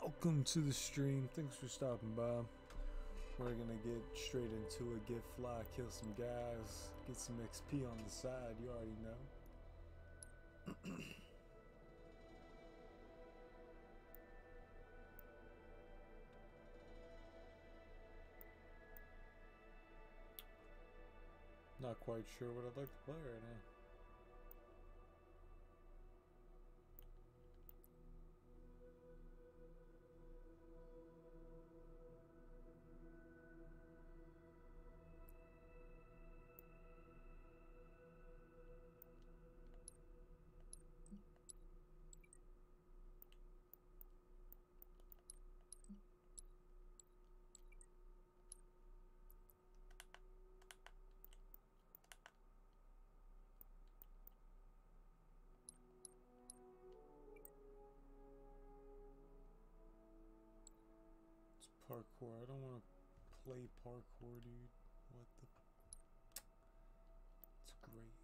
Welcome to the stream. Thanks for stopping by. We're gonna get straight into it. Get fly, kill some guys, get some XP on the side. You already know. Not quite sure what I'd like to play right now. Parkour. I don't want to play parkour, dude. What the? It's great.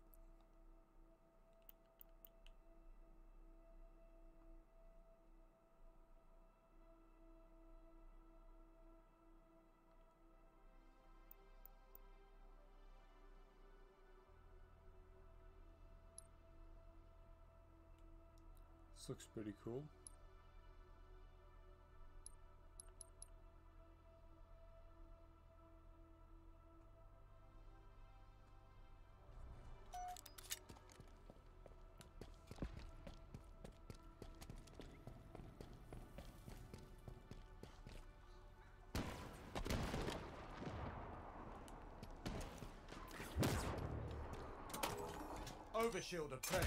This looks pretty cool. Overshield obtained.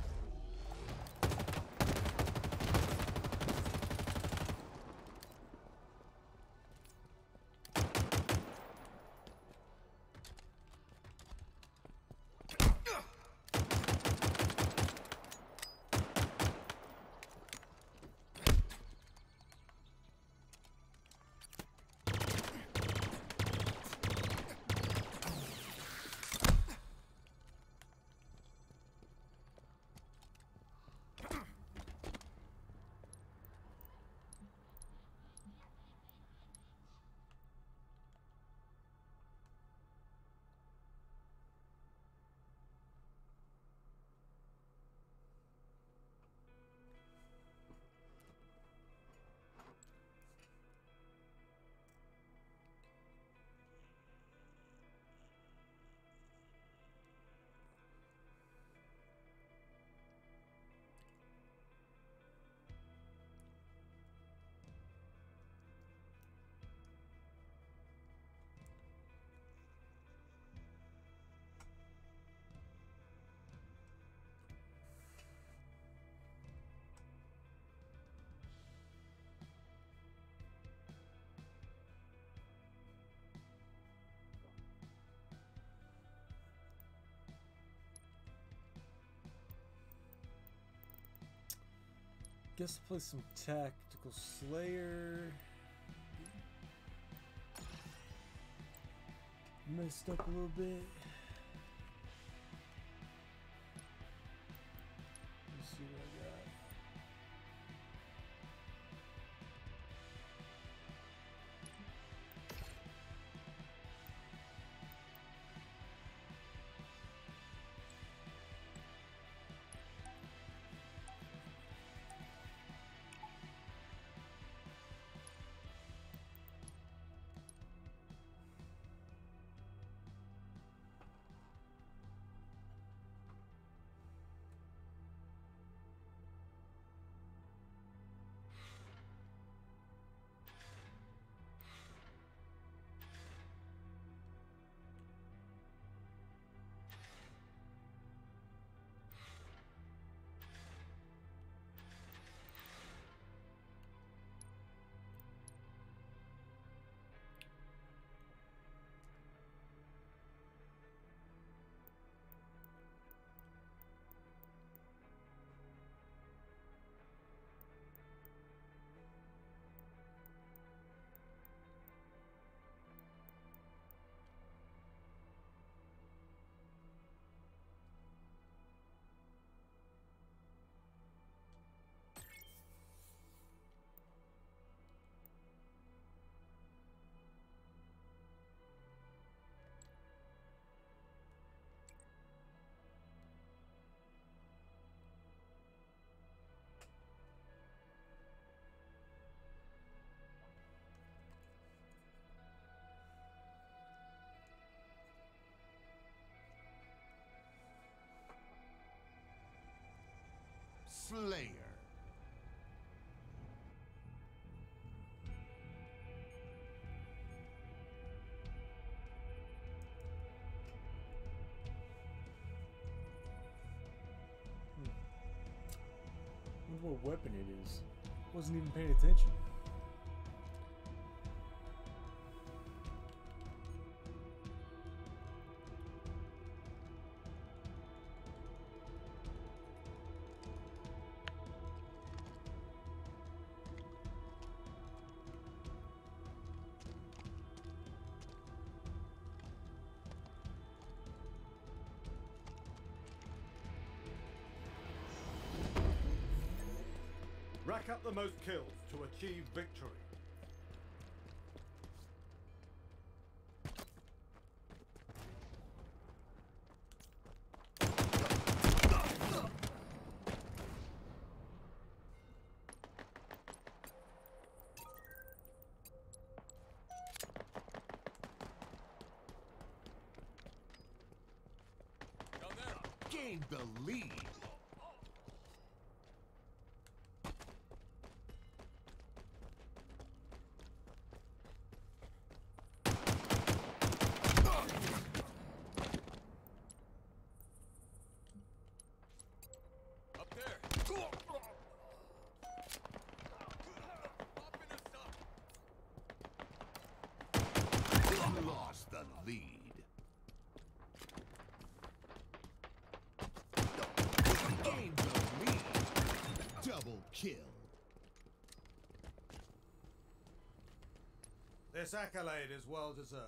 Guess I'll play some Tactical Slayer. Messed up a little bit. Let's see what I got. Slayer. Wonder what weapon it is. Wasn't even paying attention. Rack up the most kills to achieve victory. Gain the lead. Lost the lead. Gained the lead. Double kill. This accolade is well deserved.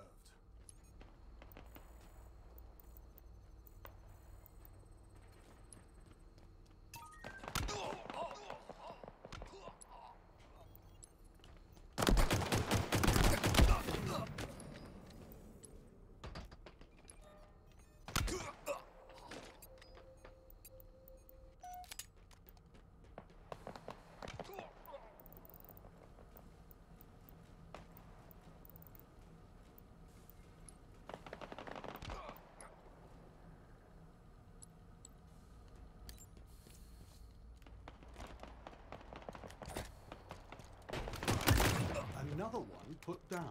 Another one put down.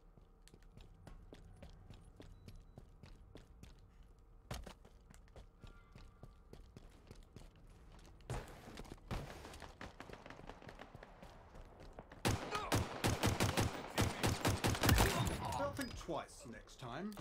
They'll think twice next time.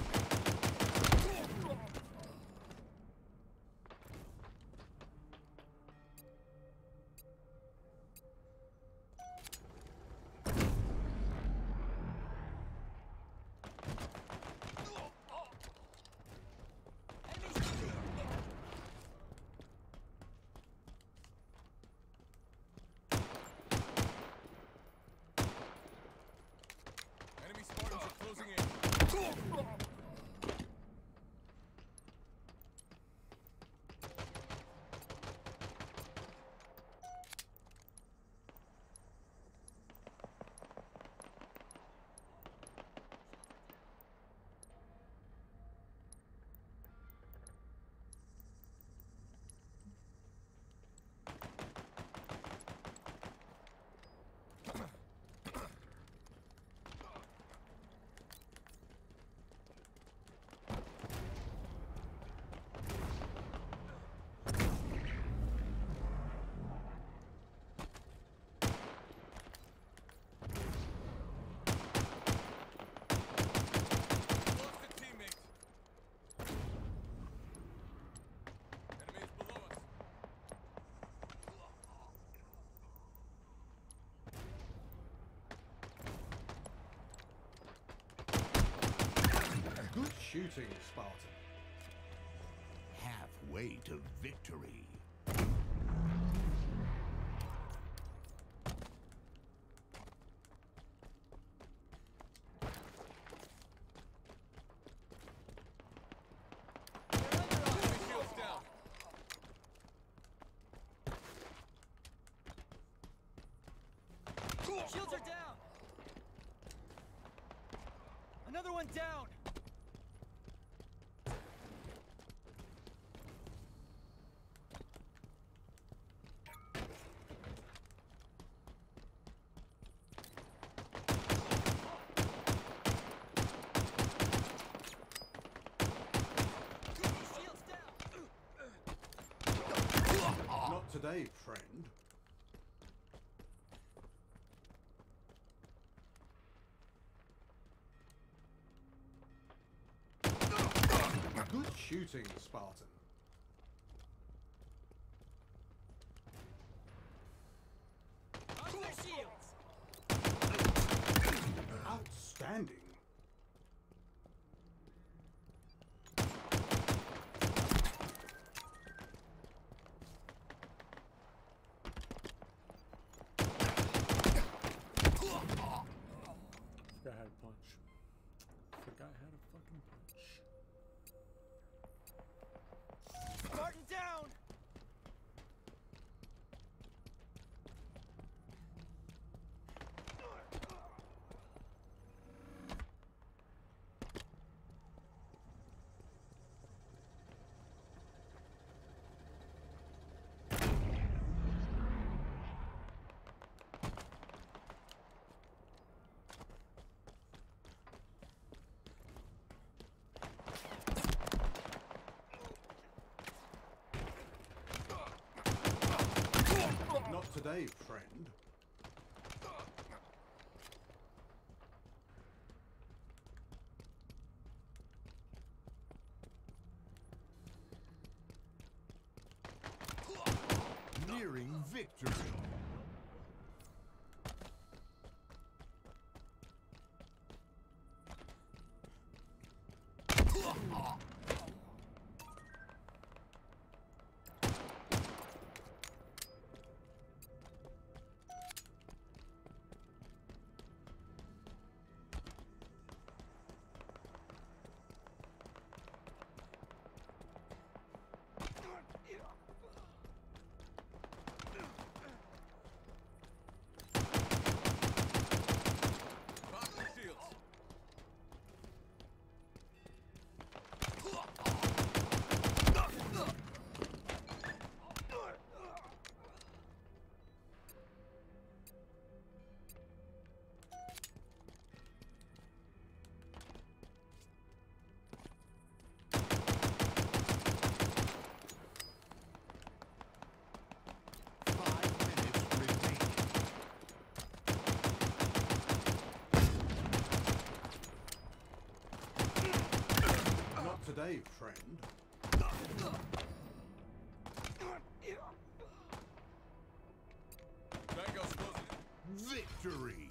Good shooting, Spartan. Halfway to victory. Shields are down! Another one down! today, friend. Good shooting, Spartan. On their shields! Outstanding. Forgot how to punch. Forgot how to fucking punch. Spartan down! Not today, friend. Nearing victory. Today, friend. Victory.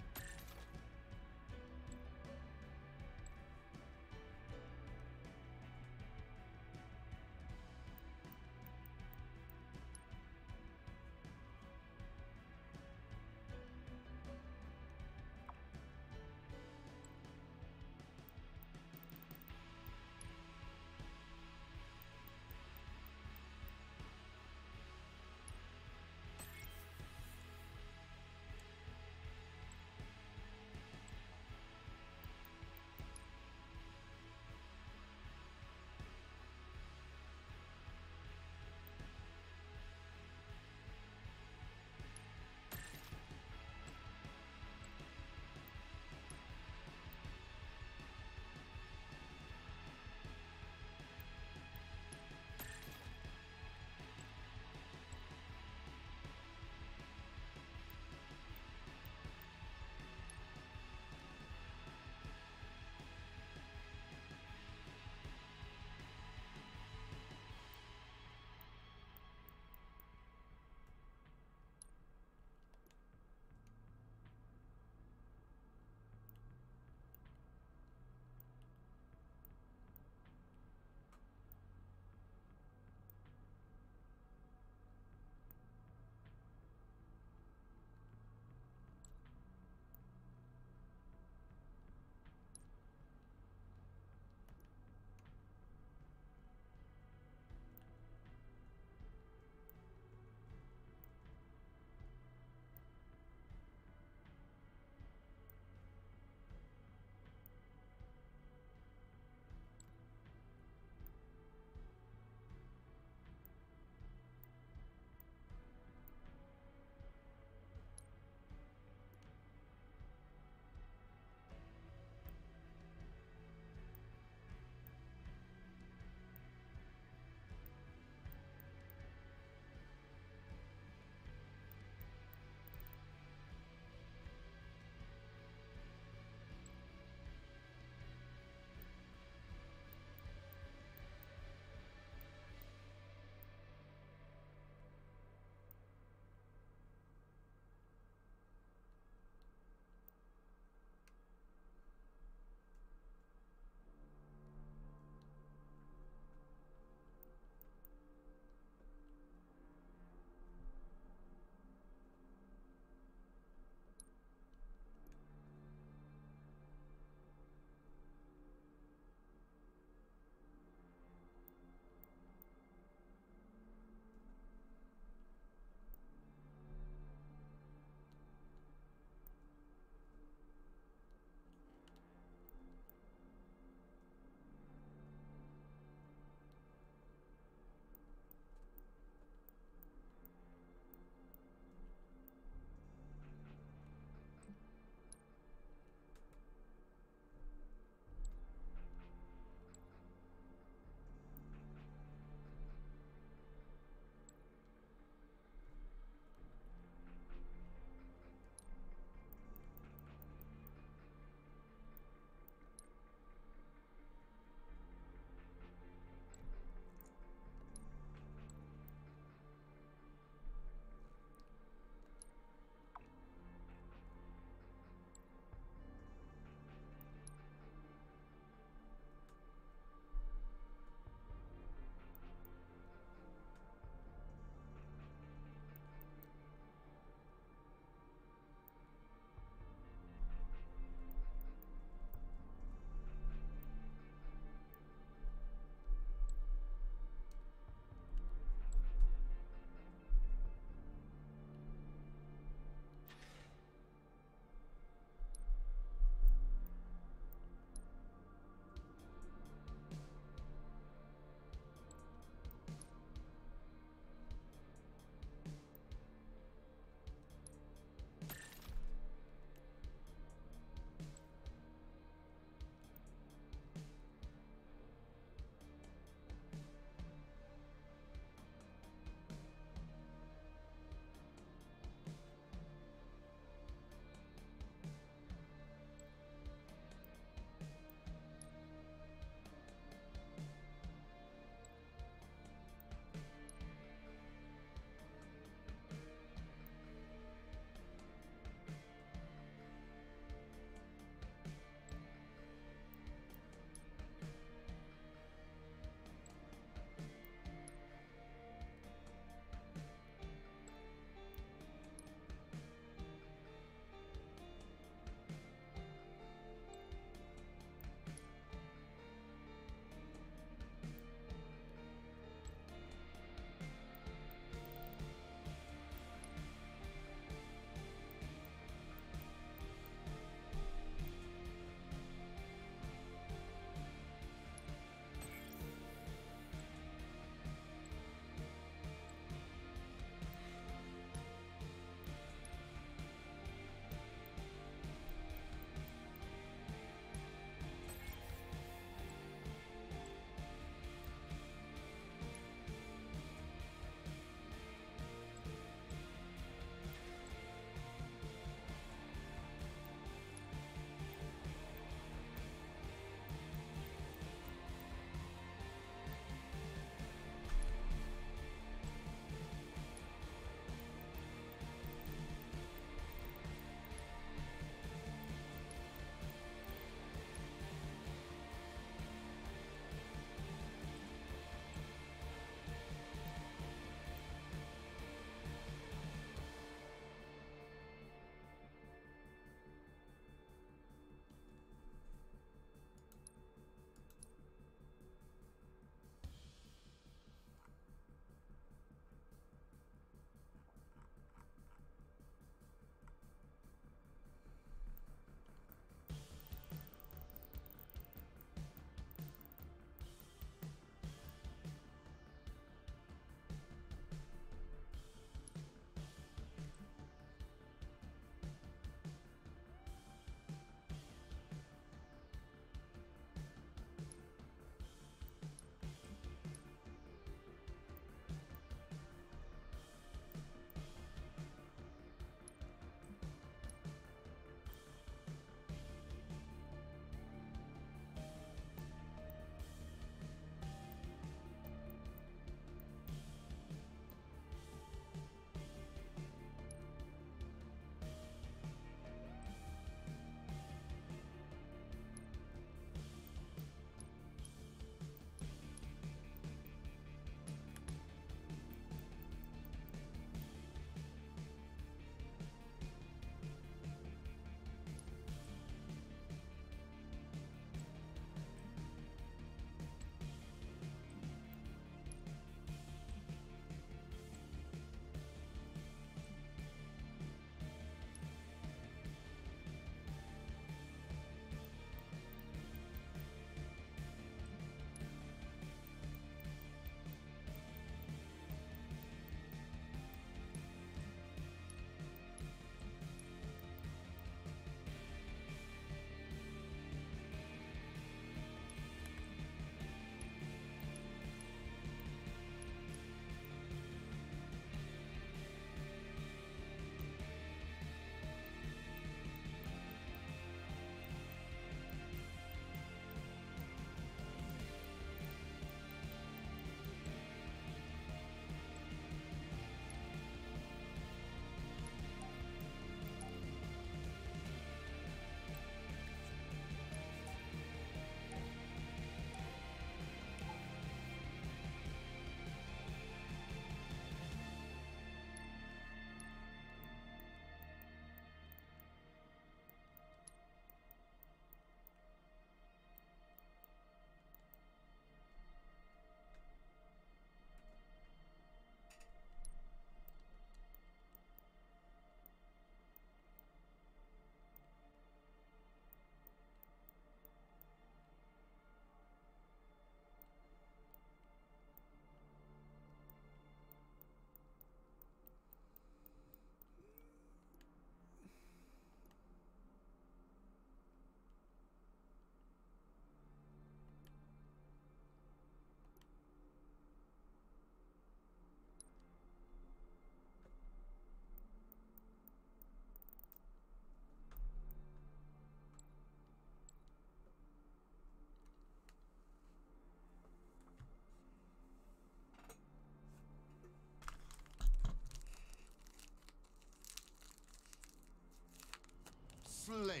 Slayer.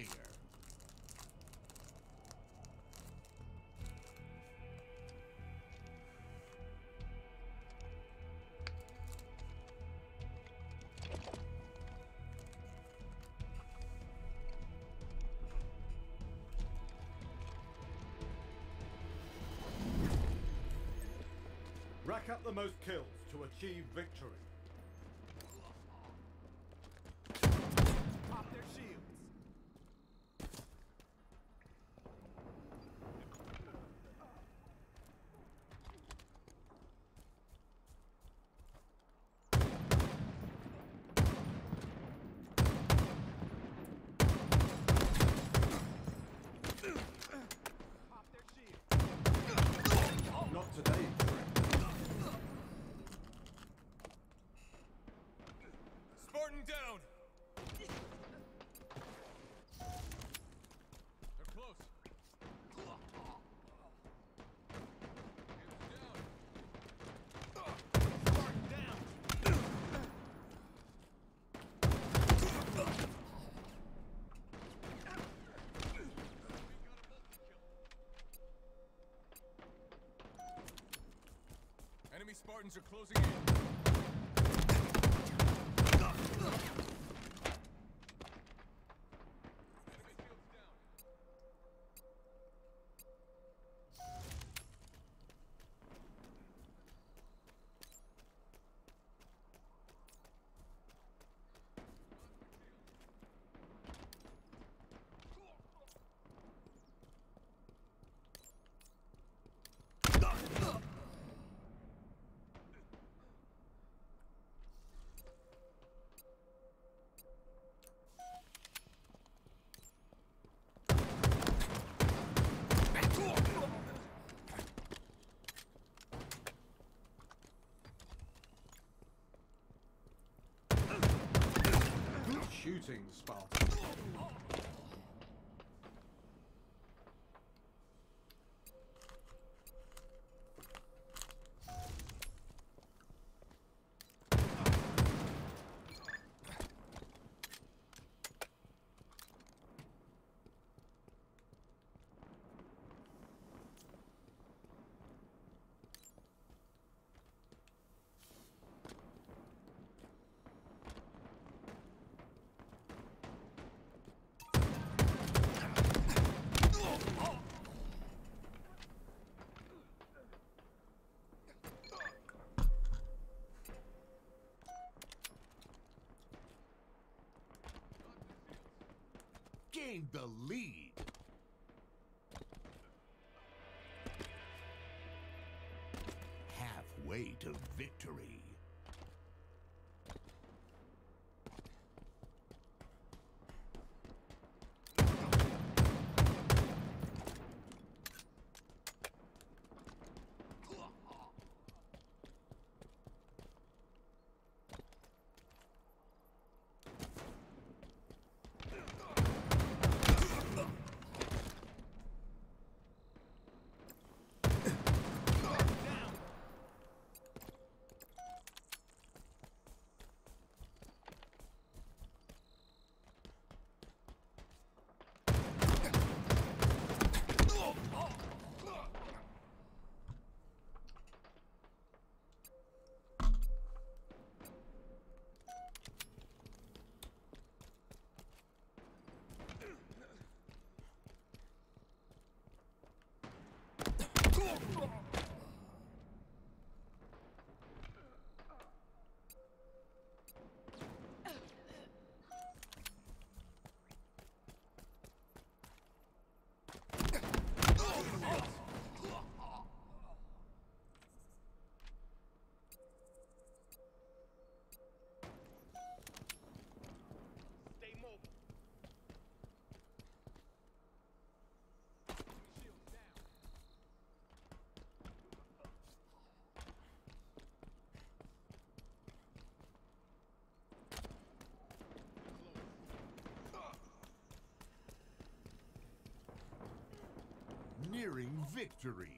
Rack up the most kills to achieve victory. Pop their shields. Pop their shields. Not today, friend. Spartan down. They're close. Spartan down. Enemy Spartans are closing in. Enemy shields down. Good shooting, Spartan. Gained the lead. Halfway to victory. Stay mobile. Shields down. Nearing victory.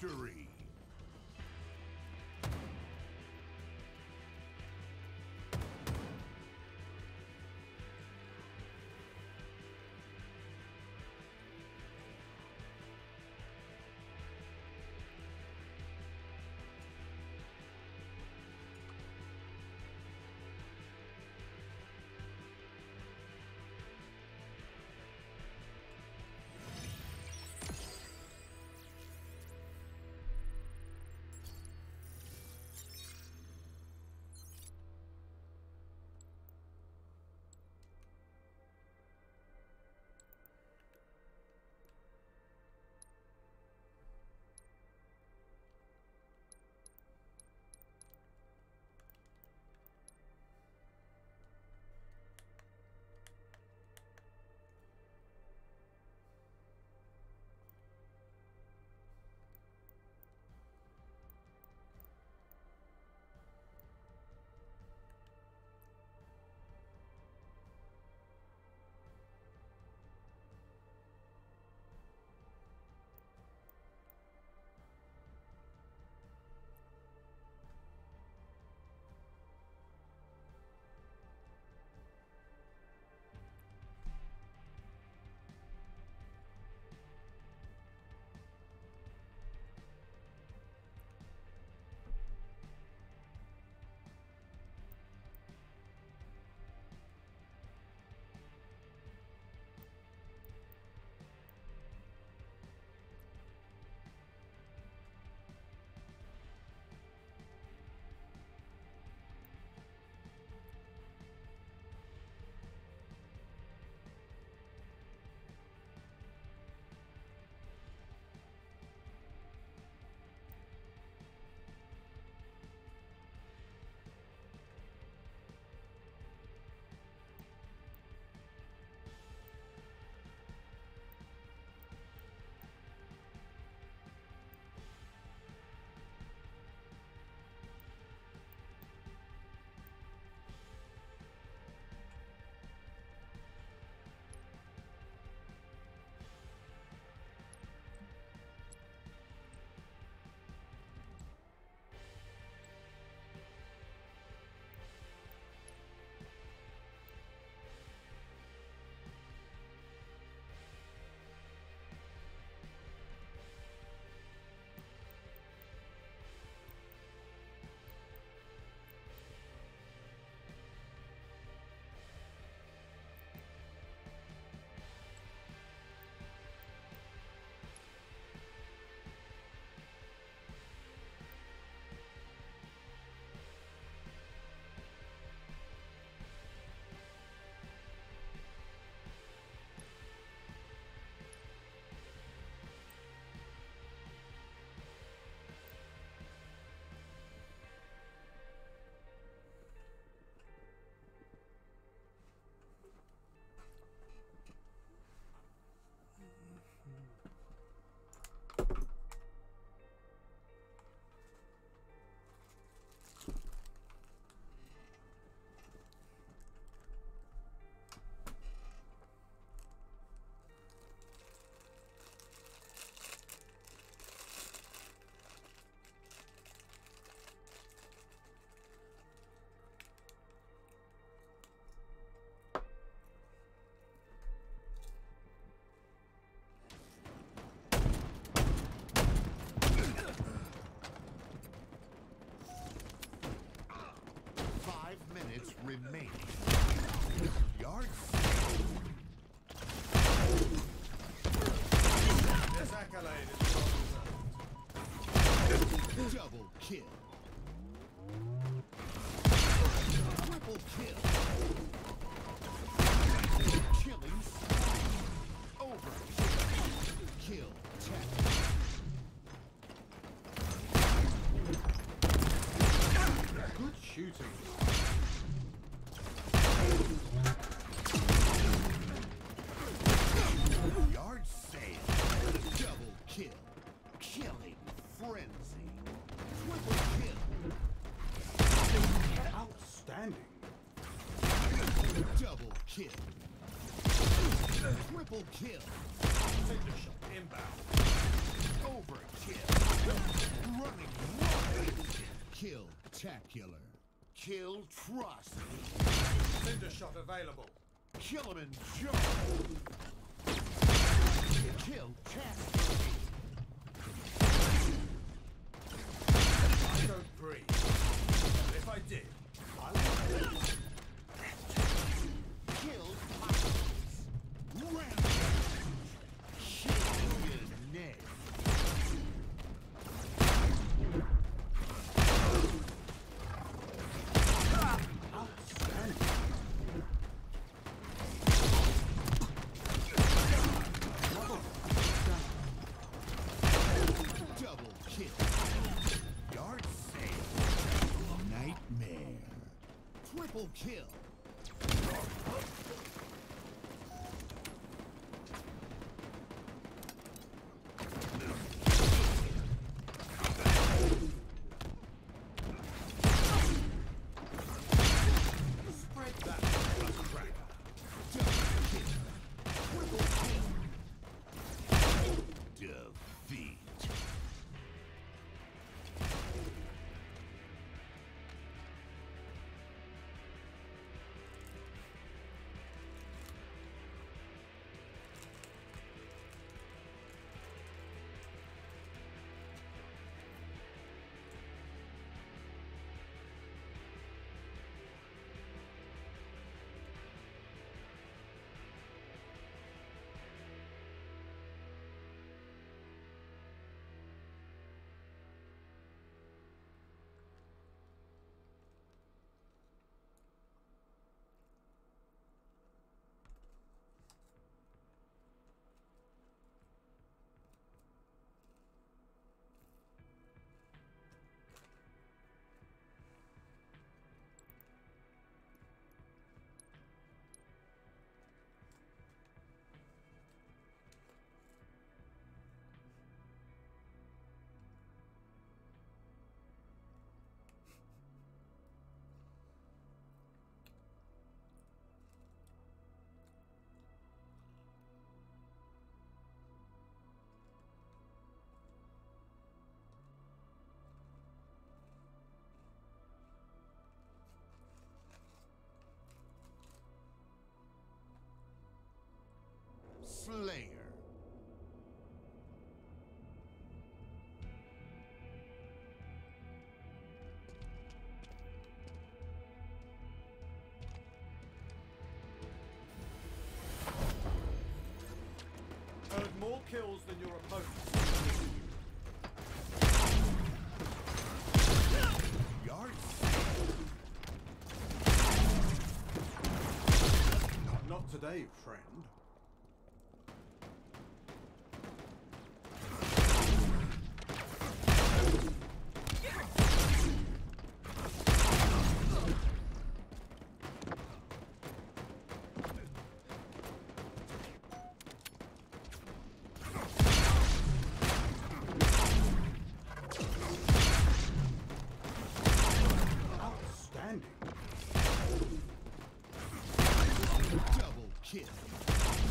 victory! remaining. Yard. This accolade is well deserved. Double kill. Triple kill. Killing spree. Over. Kill. Tap. Good shooting. Yard sale. Double kill. Killing frenzy. Triple kill. Outstanding. Double kill. Triple kill. Cinder shot inbound. Overkill. Running wild. Kill-tacular. Kill-trosity. Cinder shot available. Kill him and jump. Kill-tacular. I don't breathe. But if I did, I would. Kill-toxins. Rampage. Killing your neck. Double kill. Yard sale. Nightmare. Triple kill. Spread that cracker. Double kill. Triple kill. Defeat. Slayer. Earned more kills than your opponents. Yard Not today, friend. double kill.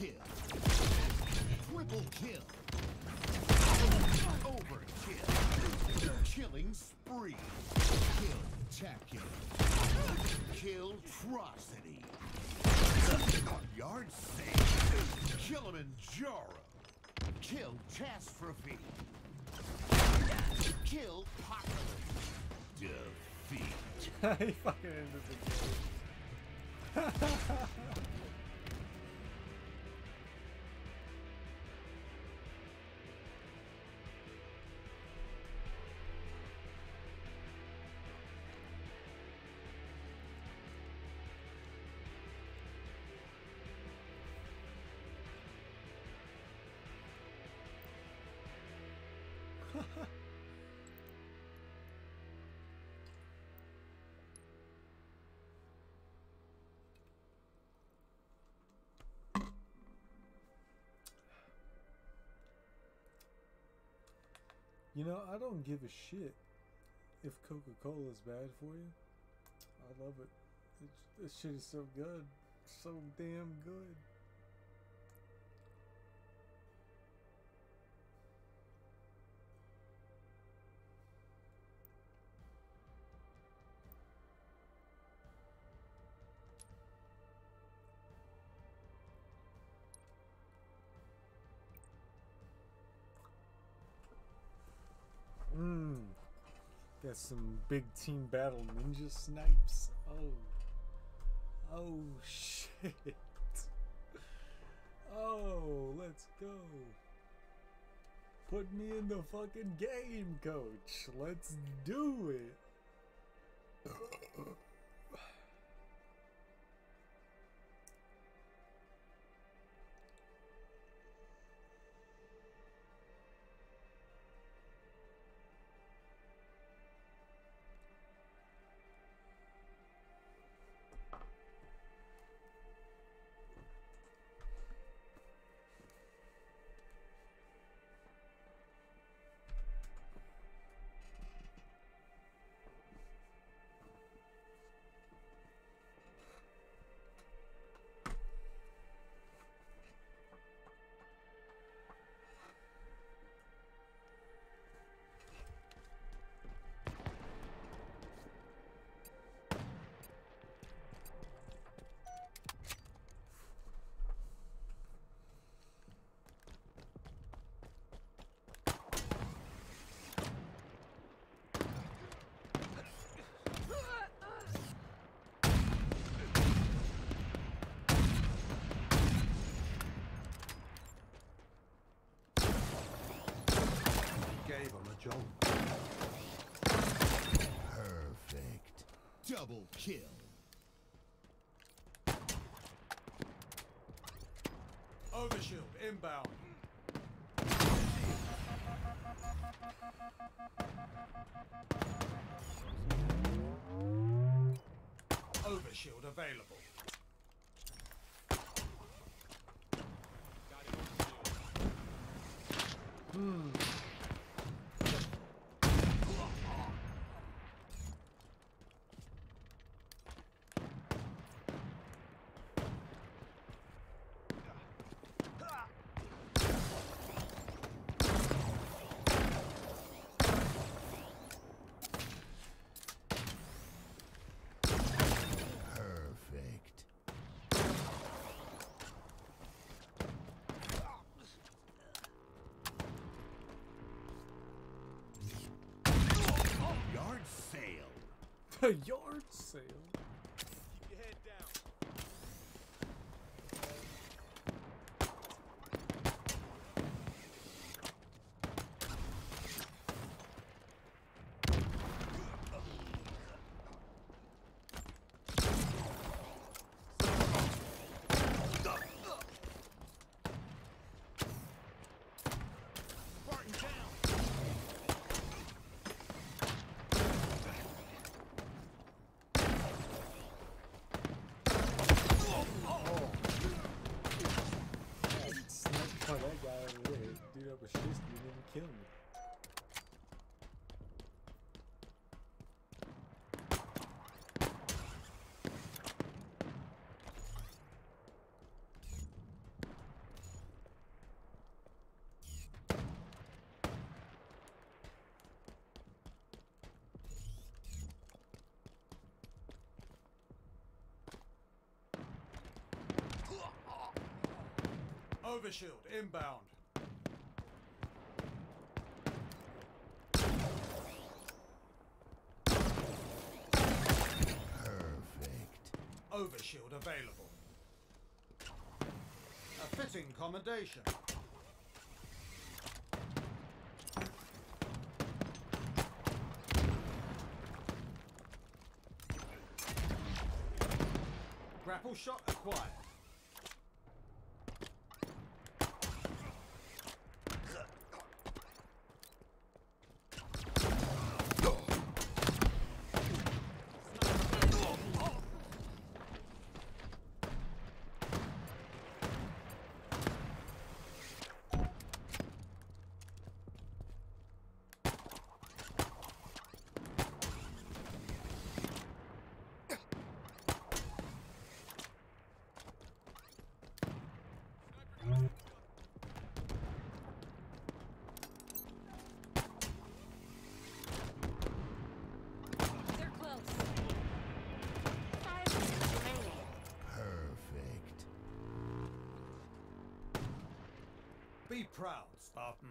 kill. Triple kill. Overkill. Killing spree. Kill-tacular. Kill-trocity. Yard sale. Kilimanjaro. Kill-tastrophe. Kill-pocalypse. Defeat. He fucking ended the game. You know, I don't give a shit if Coca-Cola is bad for you. I love it. This shit is so good. So damn good. Got some big team battle ninja snipes. Oh shit. Oh, let's go. Put me in the fucking game, coach. Let's do it. Gave him a jolt. Perfect. Double kill. Overshield inbound. Overshield available. Perfect. Yard sale. The yard sale. Keep your head down. Spartan down. Overshield inbound. Perfect. Overshield available. A fitting commendation. Grapple shot acquired. They're close. 5 minutes remaining. Perfect. Be proud, Spartan.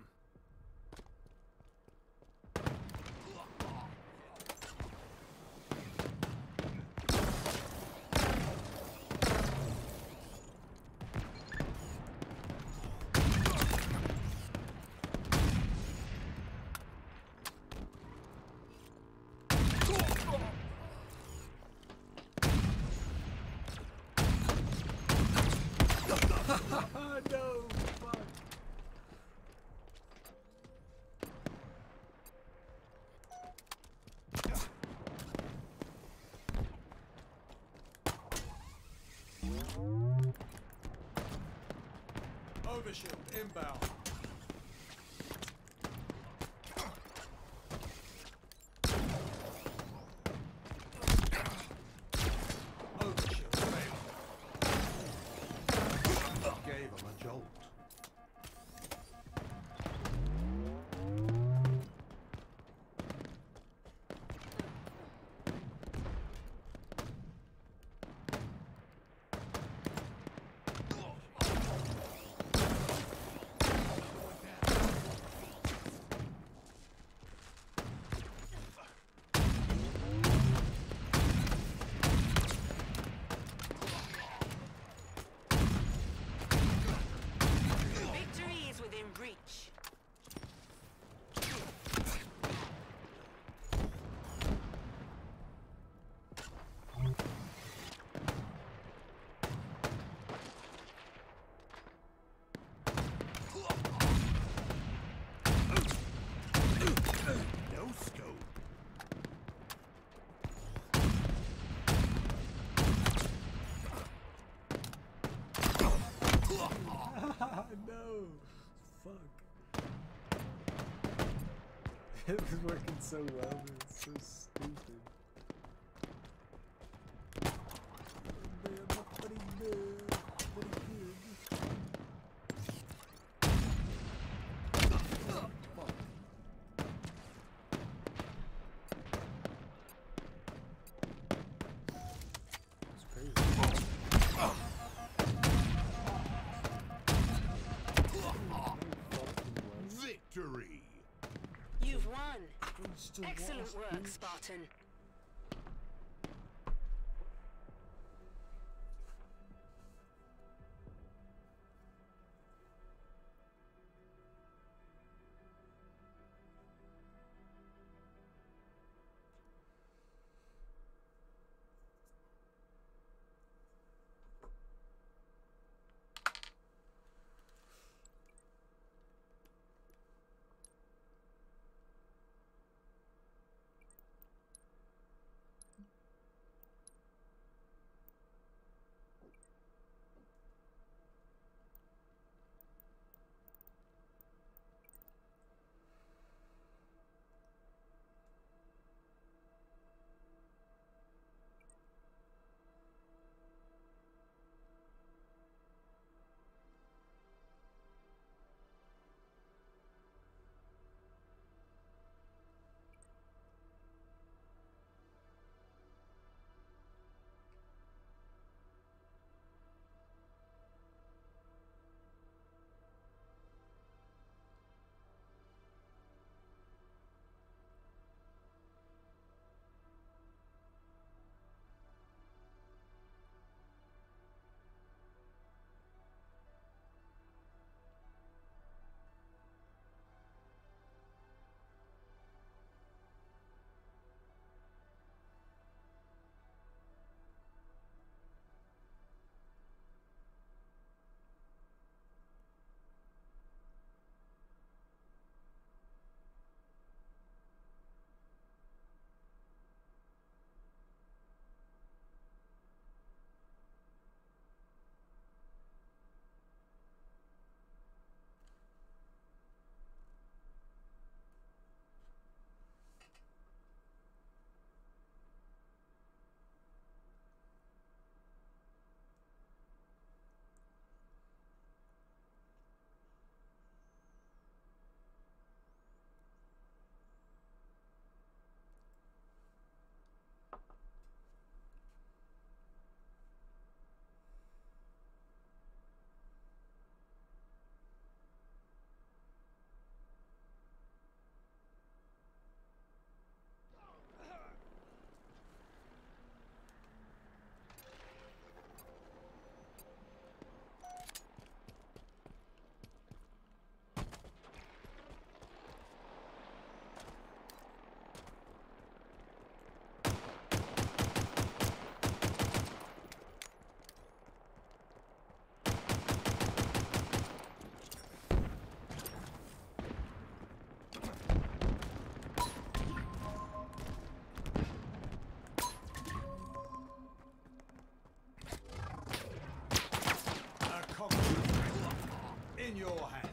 No, fuck. Overshield inbound. Overshield available. Gave him a jolt. Victory is within reach. No scope. No. Fuck. It was working so well, but it's so stupid. Man, not pretty good. Pretty good. Fuck. That's crazy. Victory. You've won. Still Excellent lost, work, bitch. Spartan. your hands.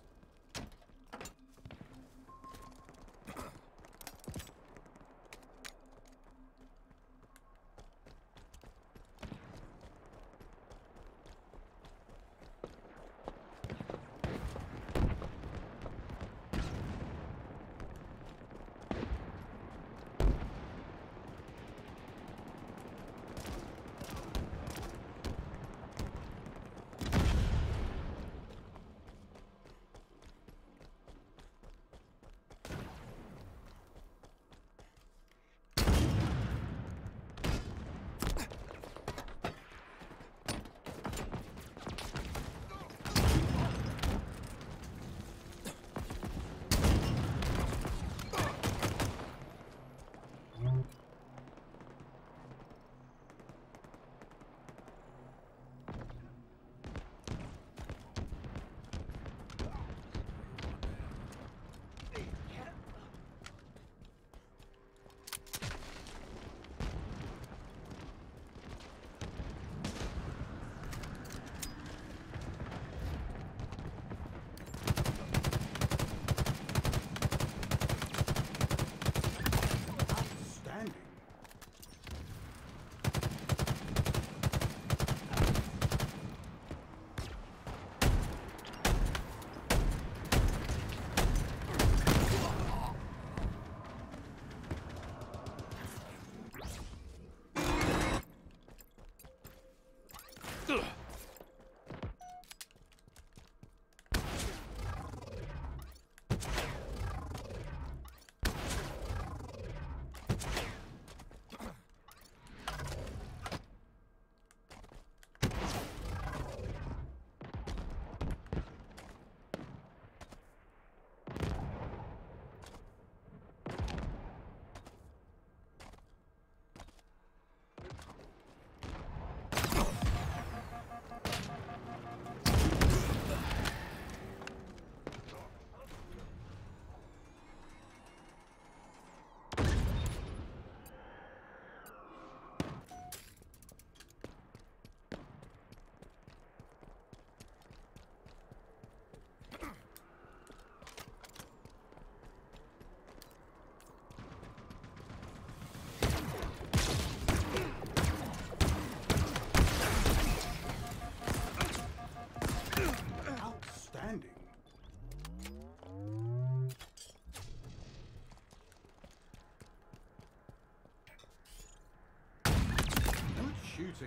Shooting.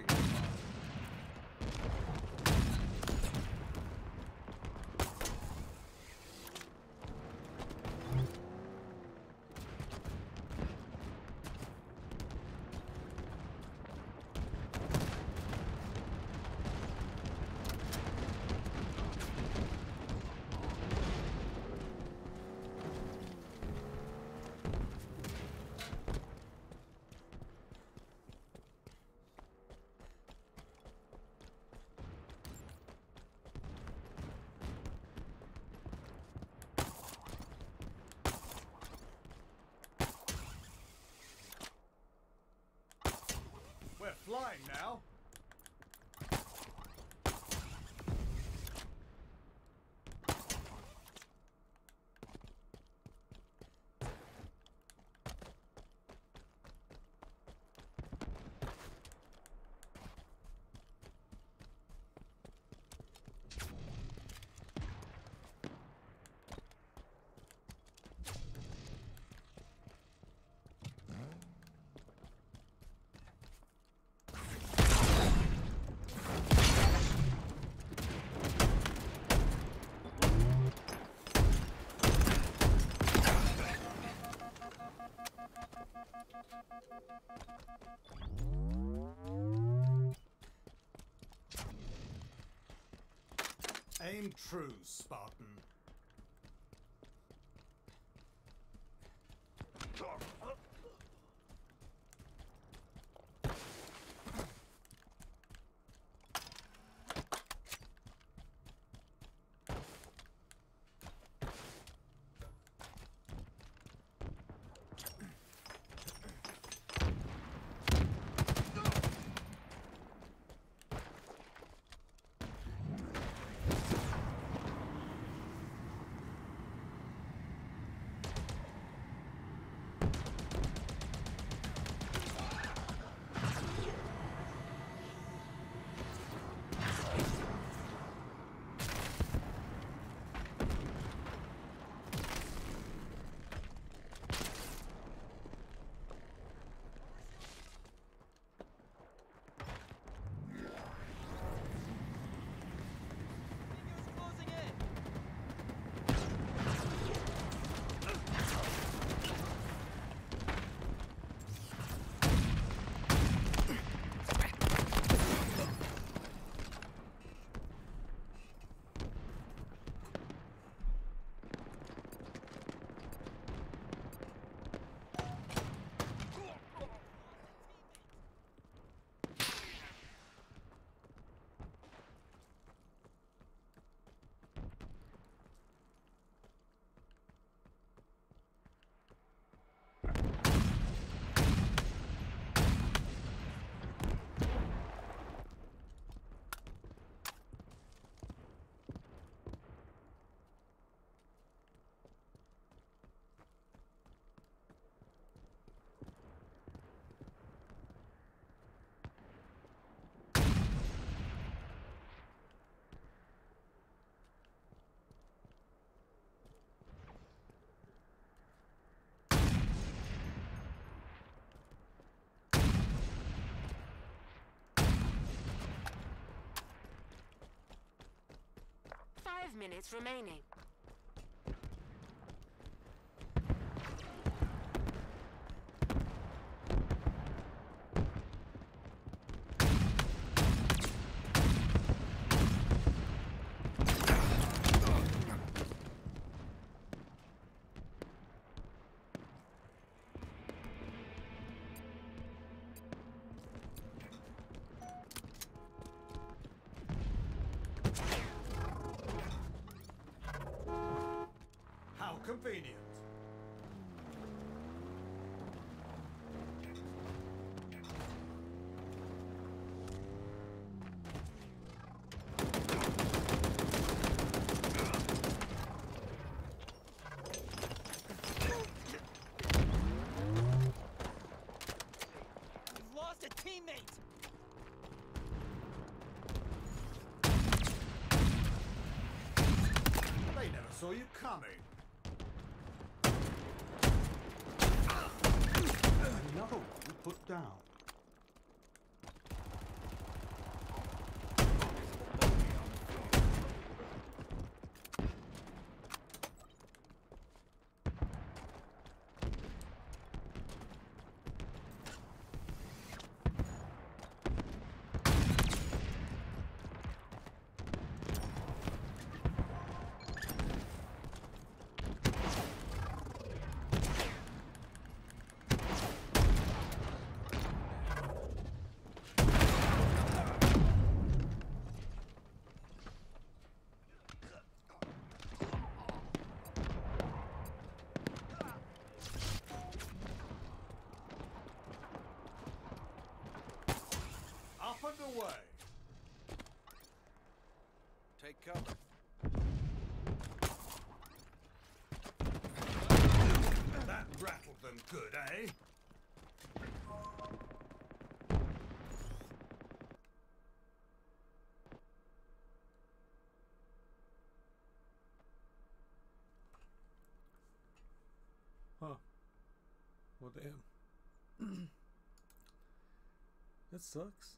We're flying now. Aim true, Spartan. minutes remaining. How convenient. We've lost a teammate. They never saw you coming. Another one put down. Up and away. Take cover. That rattled them good, eh? Huh. Well, damn. That sucks.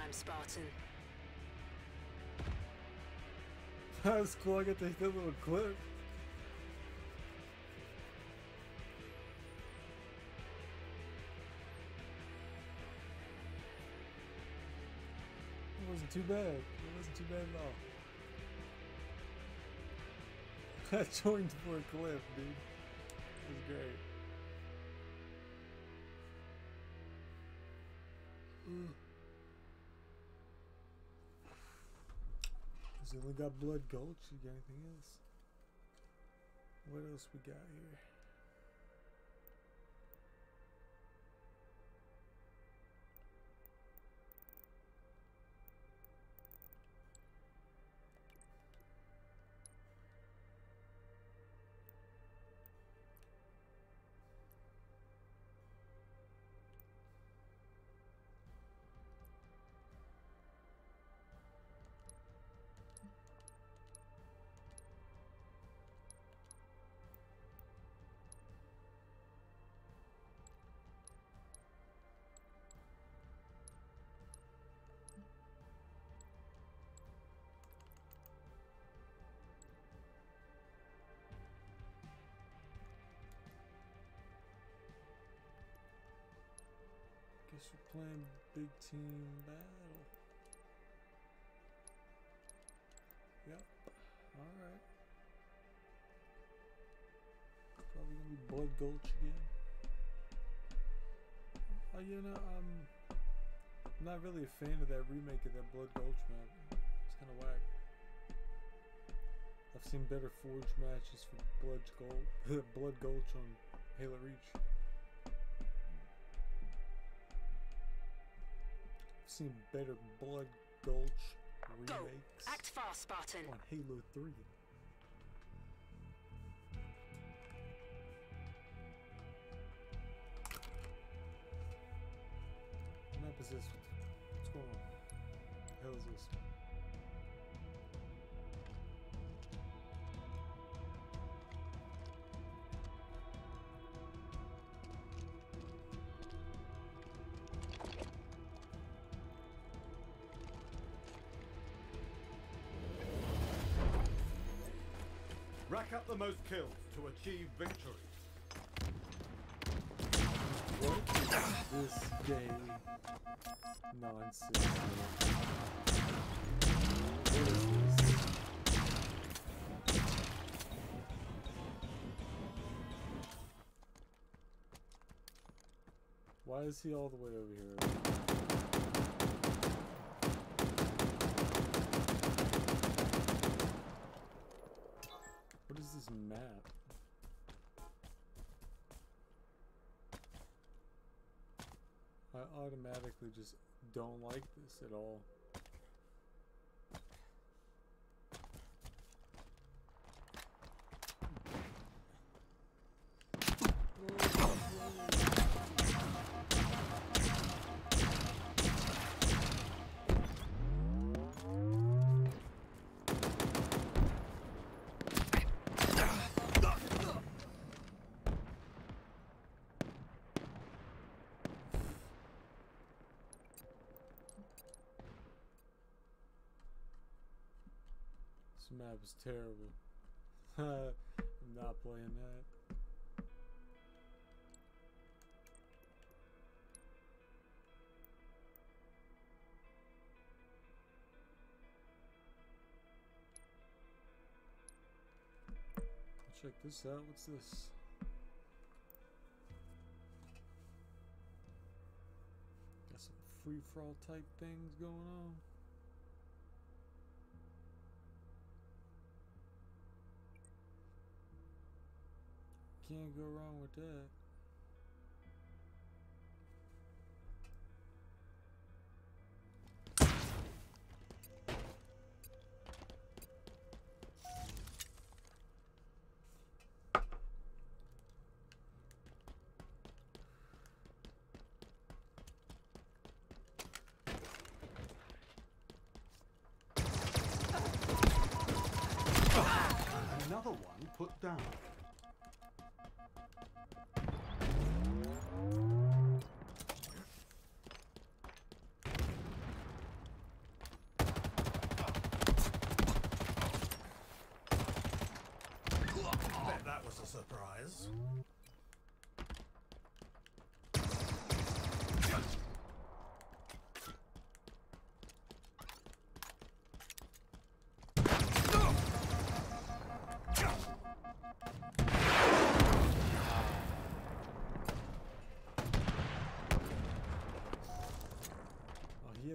time, Spartan. That's cool. I get to take that little clip. It wasn't too bad. It wasn't too bad at all. I joined for a clip, dude. It was great. He's only got Blood Gulch. You got anything else? What else we got here? Guess we're playing big team battle. Yep. Alright. Probably gonna be Blood Gulch again. You know, I'm not really a fan of that remake of that Blood Gulch map. It's kinda whack. I've seen better Forge matches for Blood Gulch on Halo Reach. Seen better Blood Gulch remakes. Go! Act fast, Spartan. On Halo 3. What map is this? What's going on? What the hell is this? Rack up the most kills to achieve victory. What is this gay nonsense? What is this? Why is he all the way over here? What is this map? I automatically just don't like this at all. This map is terrible. I'm not playing that. Check this out. What's this? Got some free-for-all type things going on. Can't go wrong with that. Another one put down.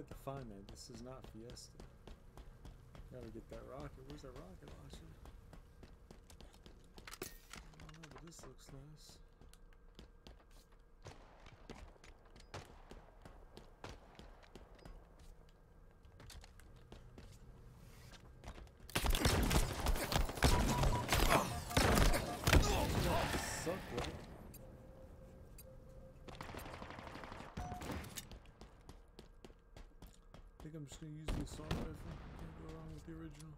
have to find that. This is not Fiesta. Gotta get that rocket. Where's that rocket launcher? I don't know, but this looks nice. Suck with it. I think I'm just gonna use the assault rifle. Can't go wrong with the original.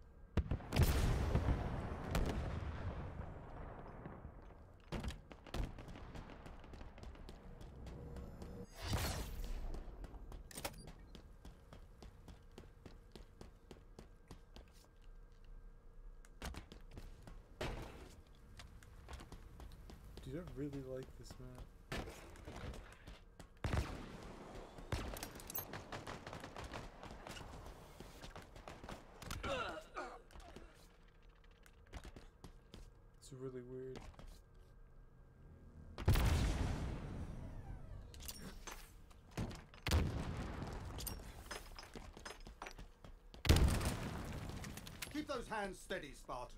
Dude, I really like this map. It's really weird. Keep those hands steady, Spartan.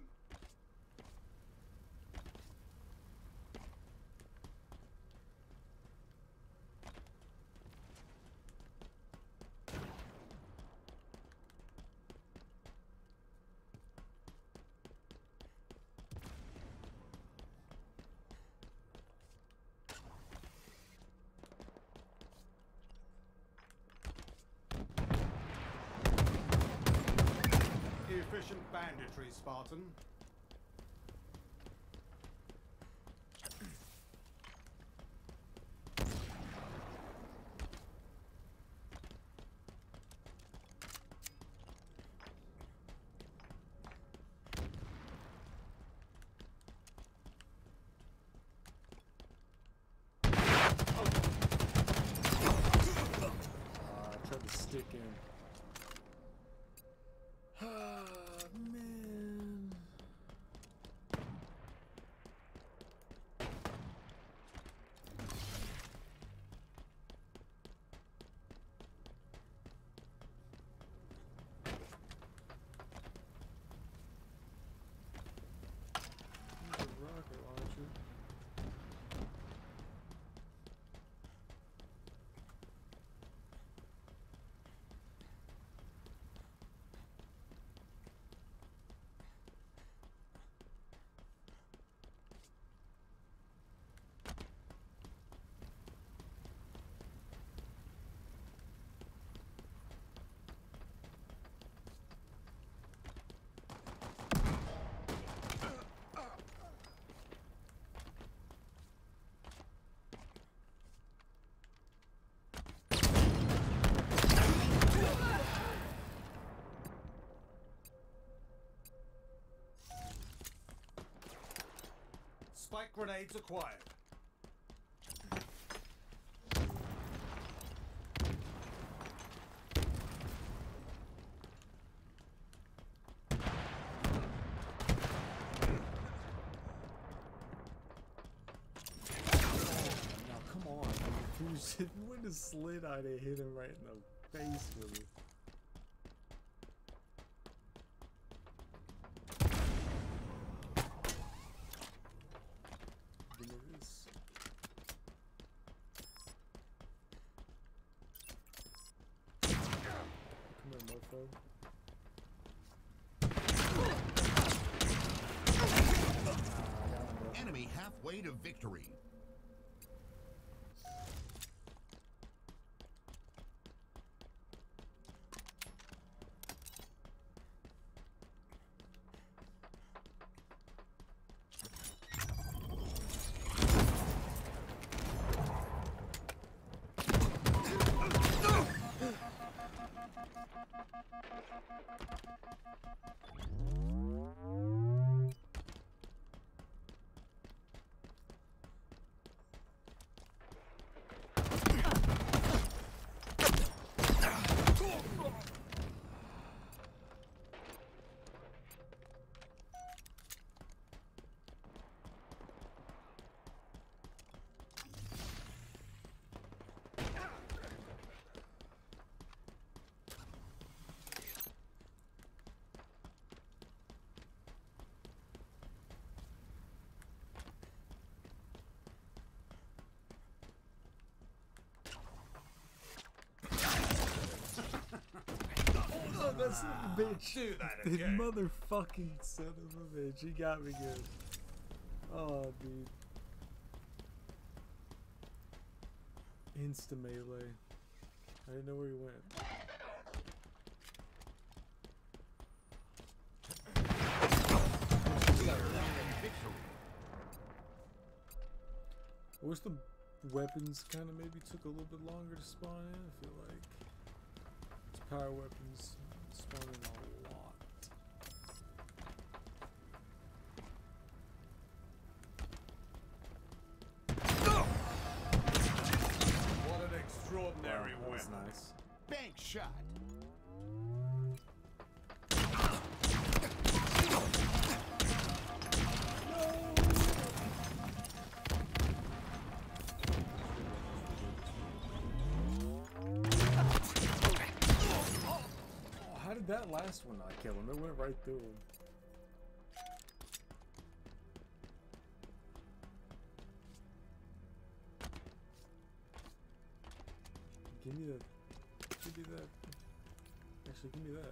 Efficient banditry, Spartan. I tried to stick in. Man. There's a rocket launcher. Spike grenades acquired. Now come on, dude. If you wouldn't have slid, I'd have hit him right in the face with it. Give me this. Come here, mofo. Enemy halfway to victory. son of a bitch. Do that The again. motherfucking son of a bitch. He got me good. Oh, dude. Insta melee. I didn't know where he went. I wish the weapons kind of maybe took a little bit longer to spawn in. I feel like its power weapons spawn in a lot. What an extraordinary Wow, that was weapon. nice. Bank shot. How did that last one not kill him? It went right through him. Give me that. Give me that. Actually, give me that.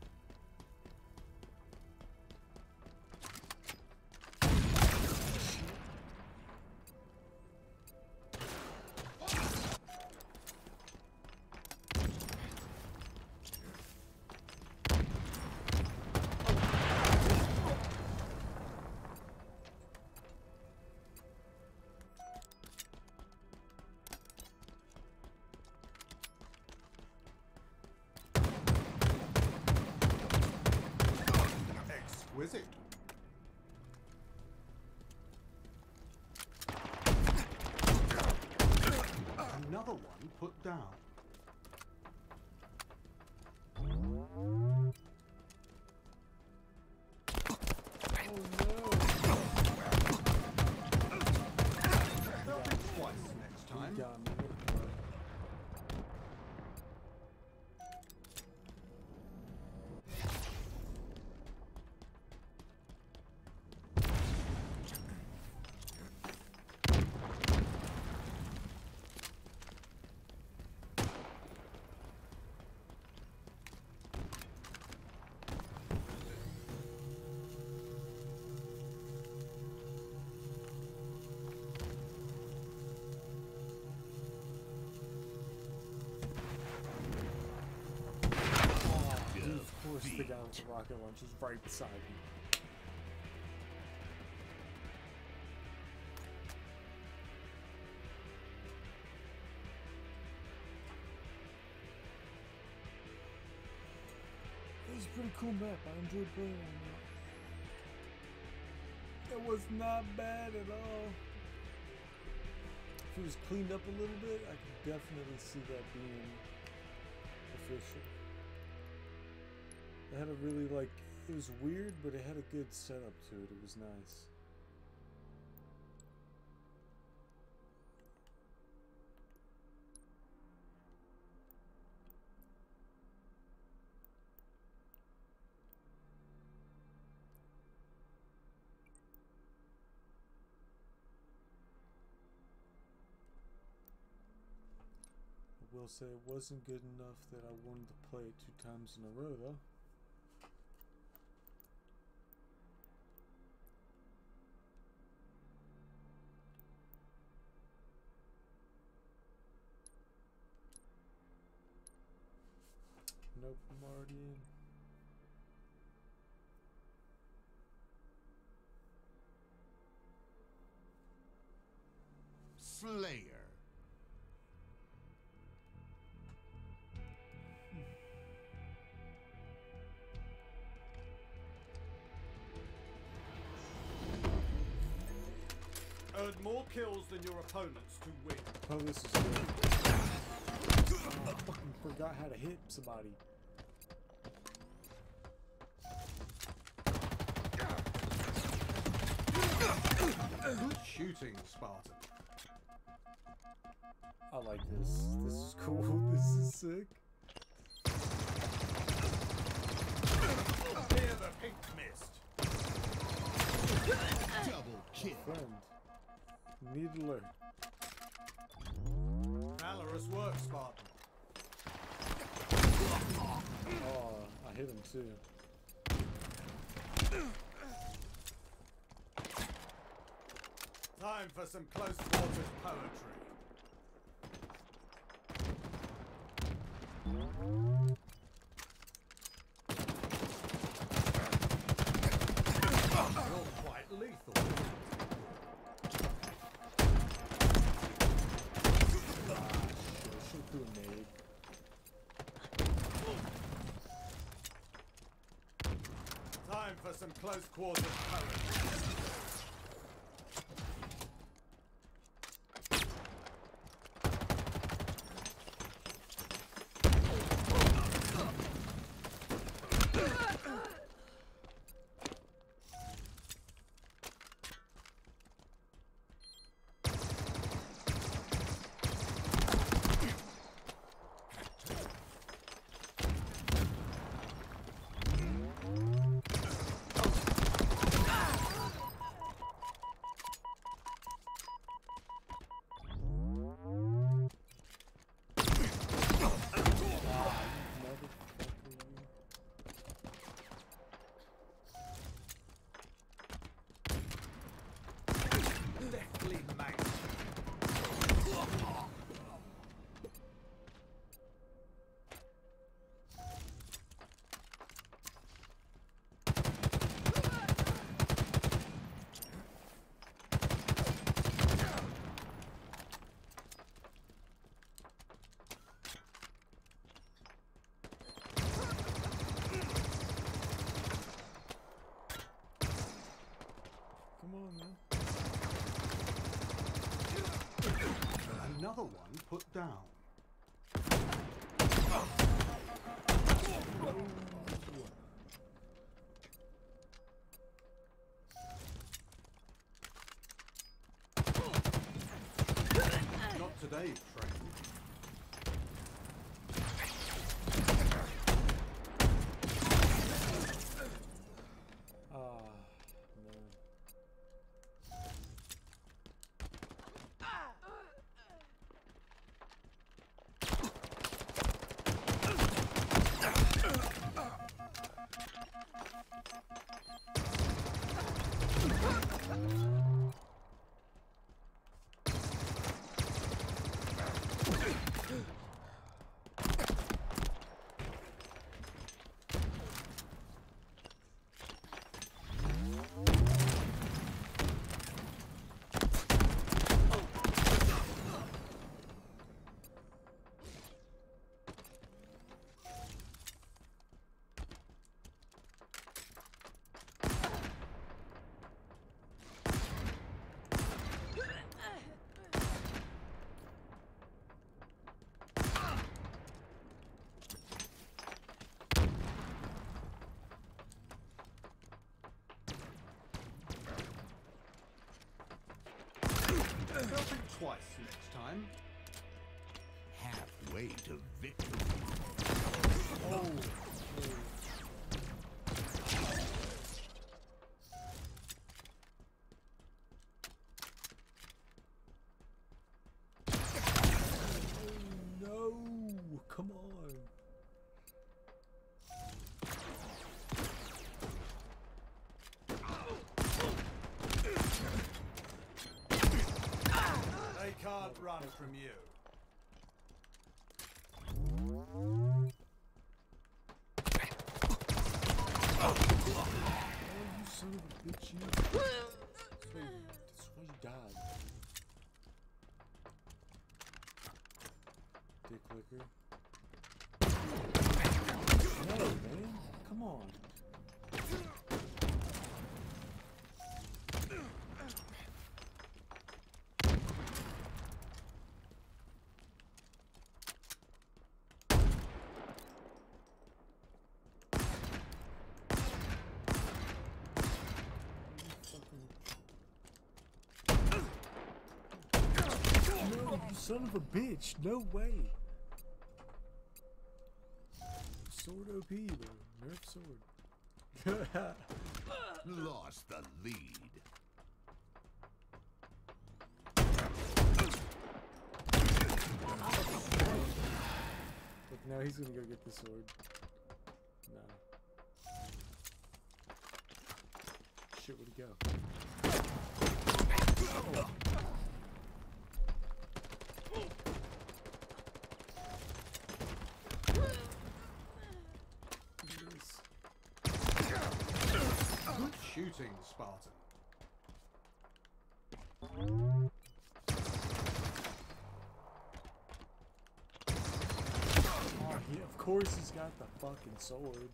Exquisite. Another one put down. They'll think twice next time. Got me. Of course, the guy with the rocket launch is right beside me. It was a pretty cool map. I enjoyed playing on that. It was not bad at all. If it was cleaned up a little bit, I could definitely see that being official. It had a really, like, it was weird, but it had a good setup to it. It was nice. I will say it wasn't good enough that I wanted to play it 2 times in a row, though. Nope, I'm already in. Slayer. Earn more kills than your opponents to win. Oh, this is good. Oh, I fucking forgot how to hit somebody. Good shooting, Spartan. I like this. This is cool. This is sick. Hear the pink mist. Double kill. Friend. Needler. Valorous work, Spartan. Oh, I hit him too. Time for some close quarters poetry. You're quite lethal. Shoot through a nade. Time for some close quarters poetry. Deftly made. Come on, man. Another one put down. Not today, friend. Ah, man. Don't think twice next time. Halfway to victory. No, come on. They can't run from you. Oh, you son of a bitch, you. That's why you died. Dick licker. No, man. Come on. No, you son of a bitch. No way. Sword OP, bro. Nerf sword. Lost the lead. Look, now he's gonna go get the sword. No. shit, where'd he go? Good shooting, Spartan. Oh, yeah, of course he's got the fucking sword.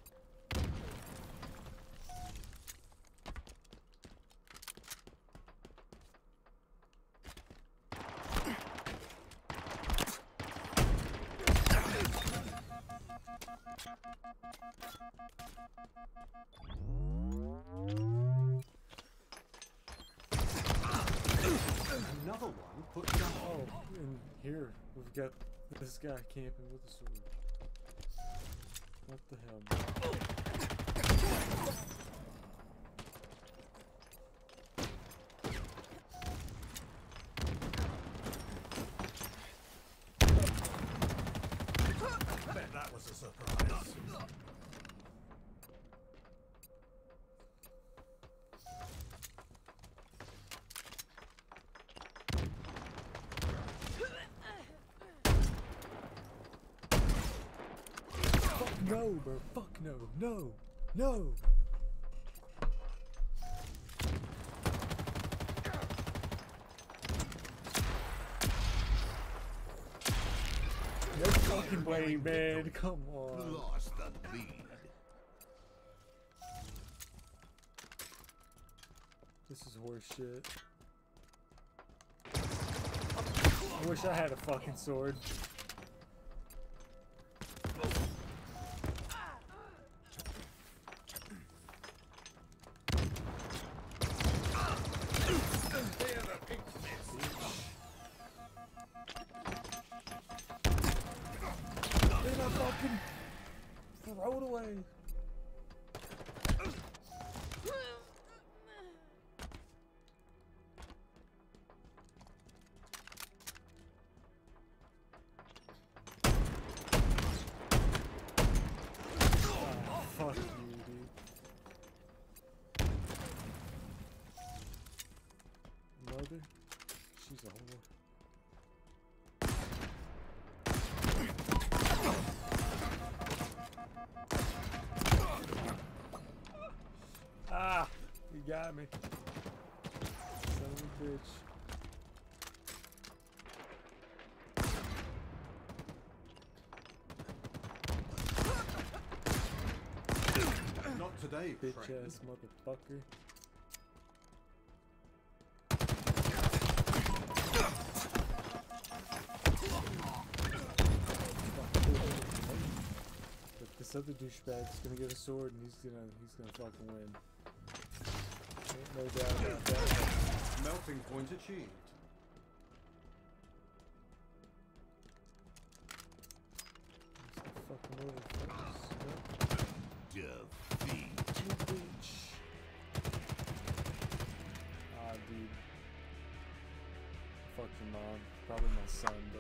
Another one put down. Oh, and here we've got this guy camping with a sword. What the hell? Bet that was a surprise. Fuck no, bro. Fuck no. No. No. No fucking way, man. Come on. Lost the lead. This is horse shit. I wish I had a fucking sword. Then I fucking throw it away. Fuck you, dude. Mother? She's a whore. Ah! You got me. Son of a bitch. Not today, Bitch friend. ass motherfucker. But this other douchebag's gonna get a sword and he's gonna fucking win. Ain't no doubt about that. Melting point achieved. Fucking over first. Defeat. You bitch. Ah, dude. Fuck your mom. Probably my son, though.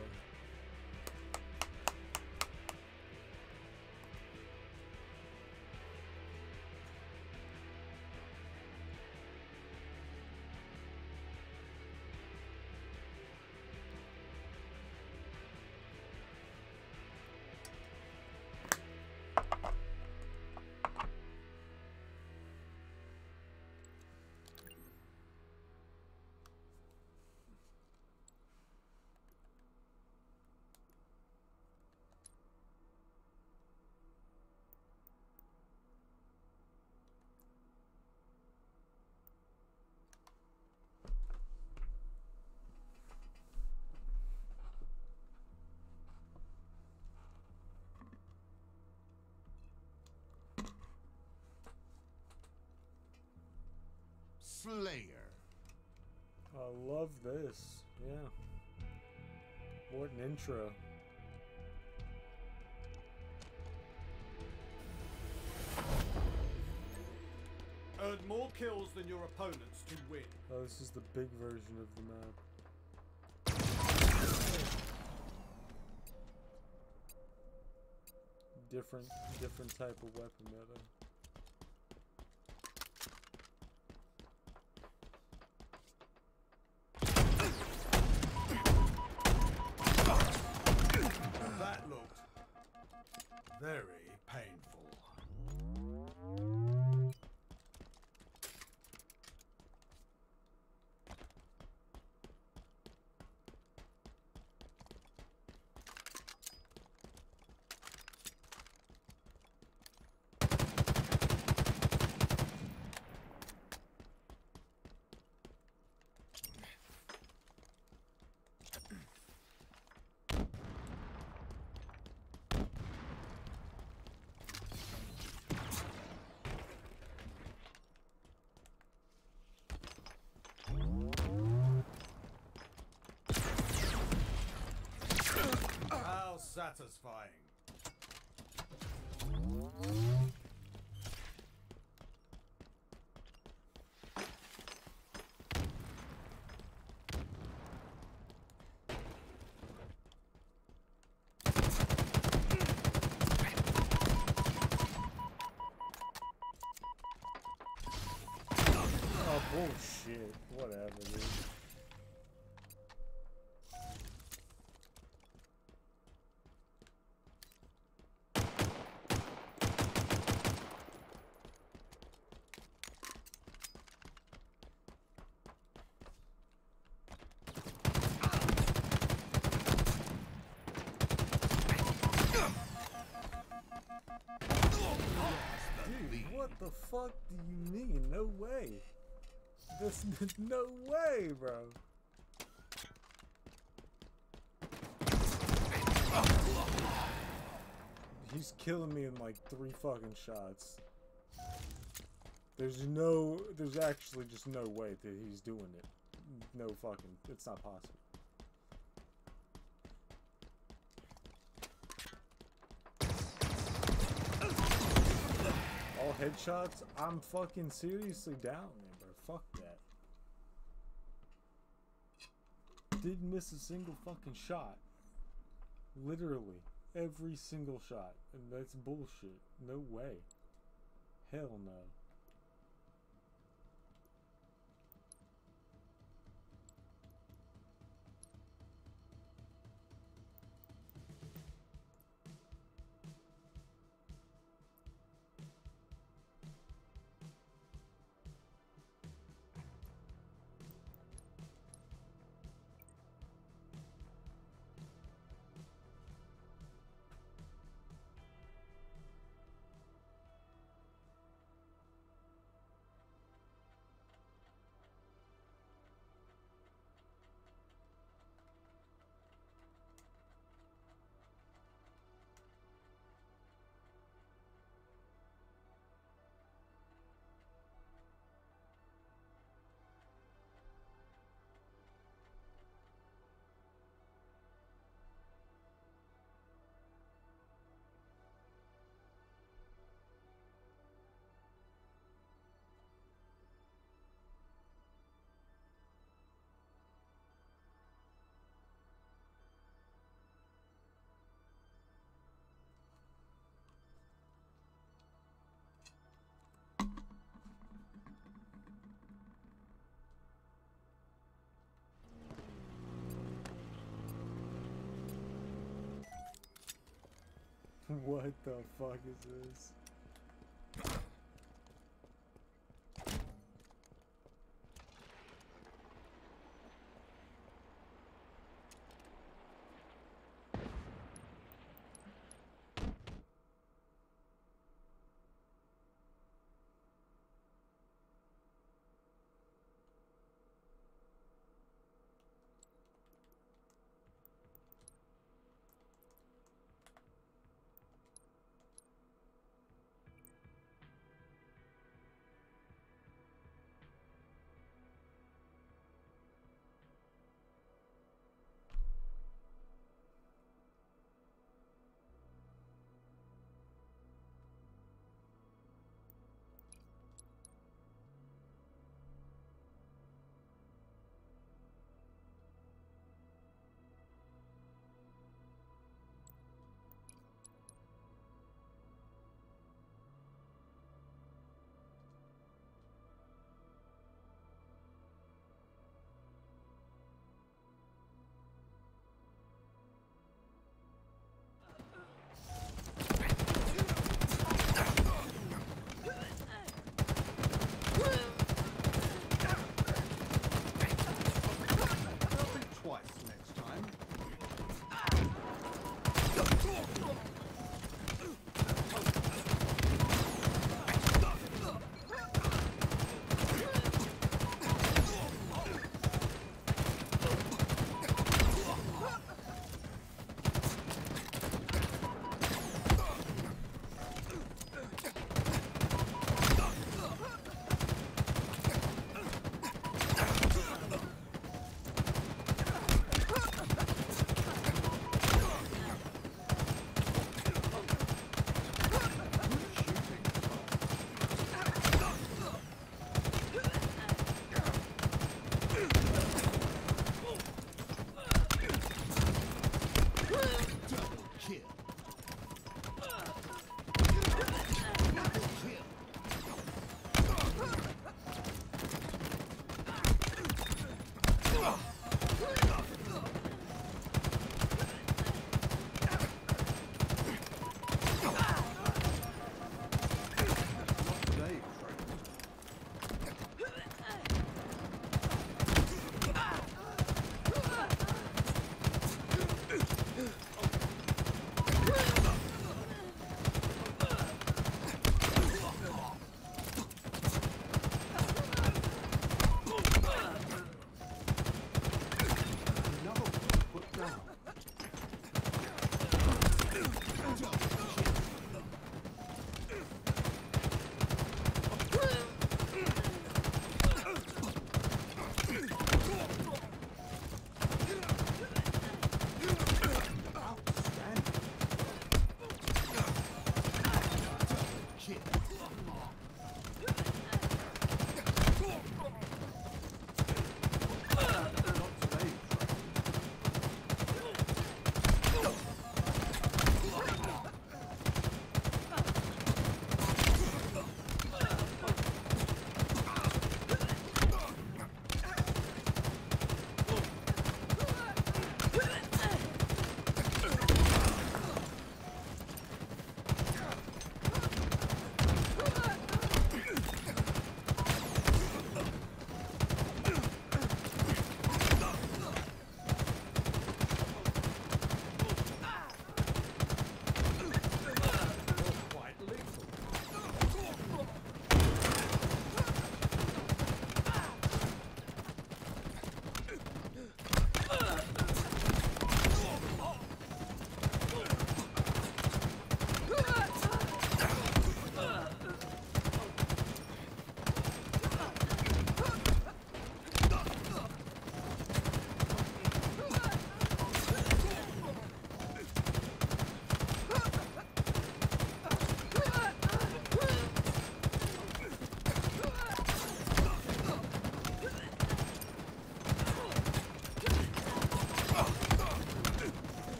Slayer. I love this. Yeah. What an intro. Earn more kills than your opponents to win. Oh, this is the big version of the map. Different type of weapon meta. Very painful. How satisfying. Oh, bullshit. Whatever, dude. Dude, what the fuck do you mean? No way. There's no way, bro. He's killing me in like 3 fucking shots. There's actually just no way that he's doing it. No fucking, it's not possible. All headshots? I'm fucking seriously down, man, bro. Fuck that. Didn't miss a single fucking shot. Literally. Every single shot. And that's bullshit. No way. Hell no. What the fuck is this? time.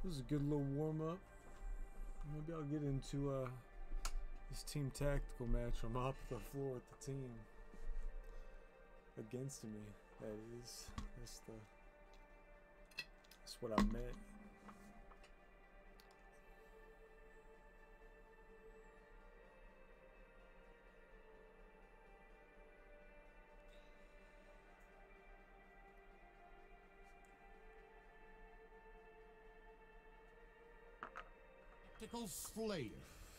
This is a good little warm up. Maybe I'll get into this team tactical match on mop the floor with the team against me. That is, that's what I meant. Tactical Slayer.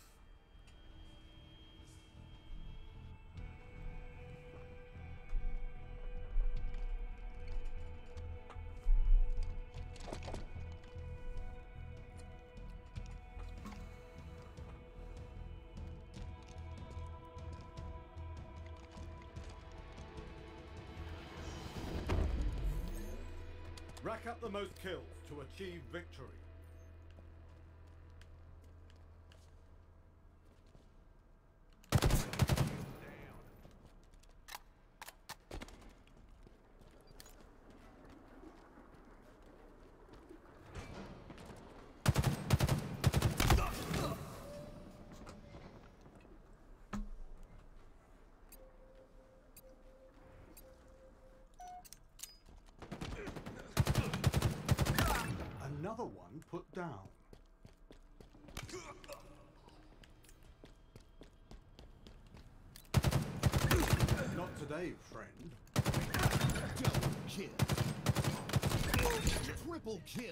Rack up the most kills to achieve victory. Another one put down. Not today, friend. Double kill. Triple kill.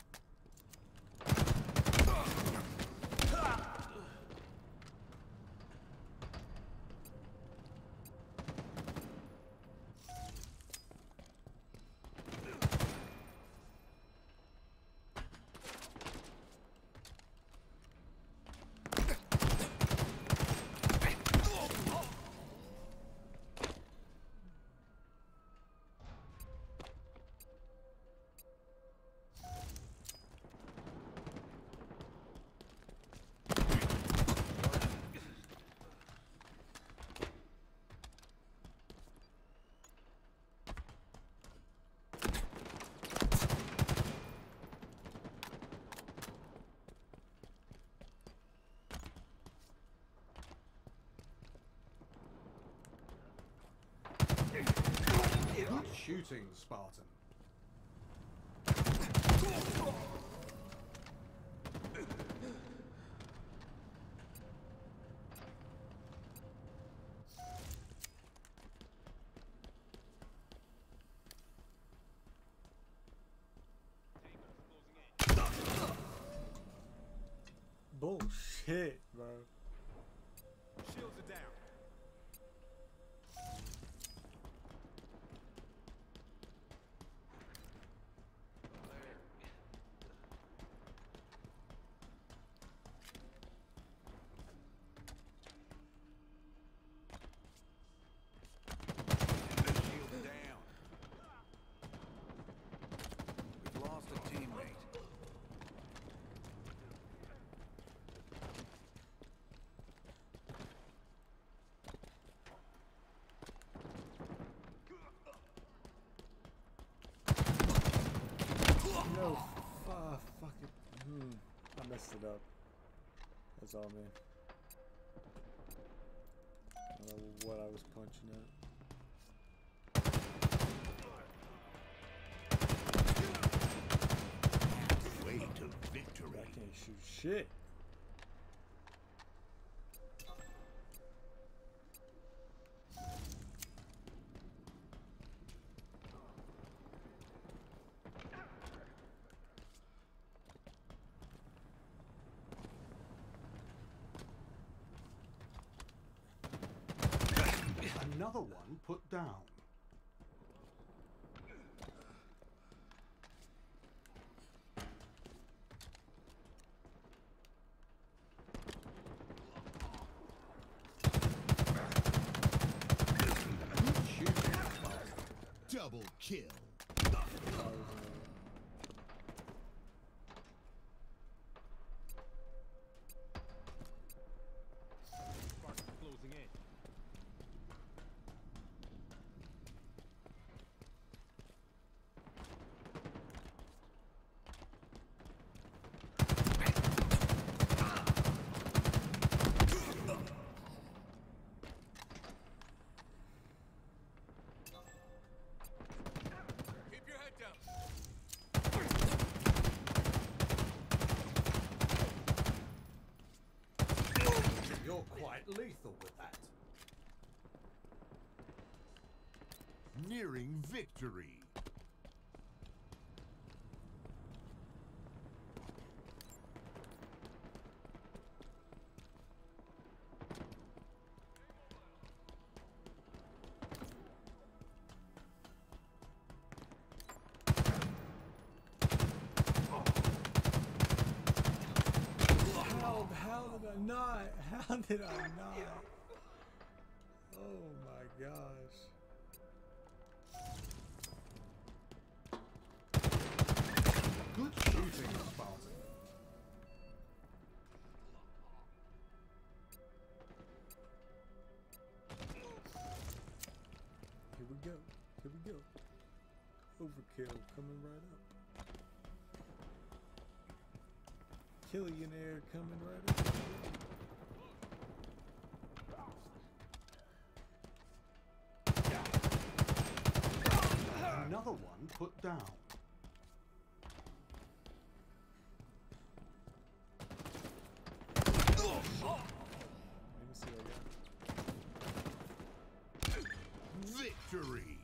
Good shooting, Spartan. Bullshit, bro. Shields are down. Shield down. We've lost a teammate. No, fuck it. I messed it up. That's all, man. I don't know what I was punching at. Way to victory. I can't shoot shit. Another one put down. Good shooting, Spartan. Double kill. Spartans closing in. quite lethal with that. Nearing victory. How did I not? How did I not? Oh my gosh. Good shooting, Spartan. Here we go. Here we go. Overkill coming right up. Killionaire coming right up. Another one put down. Let me see what I got. Victory.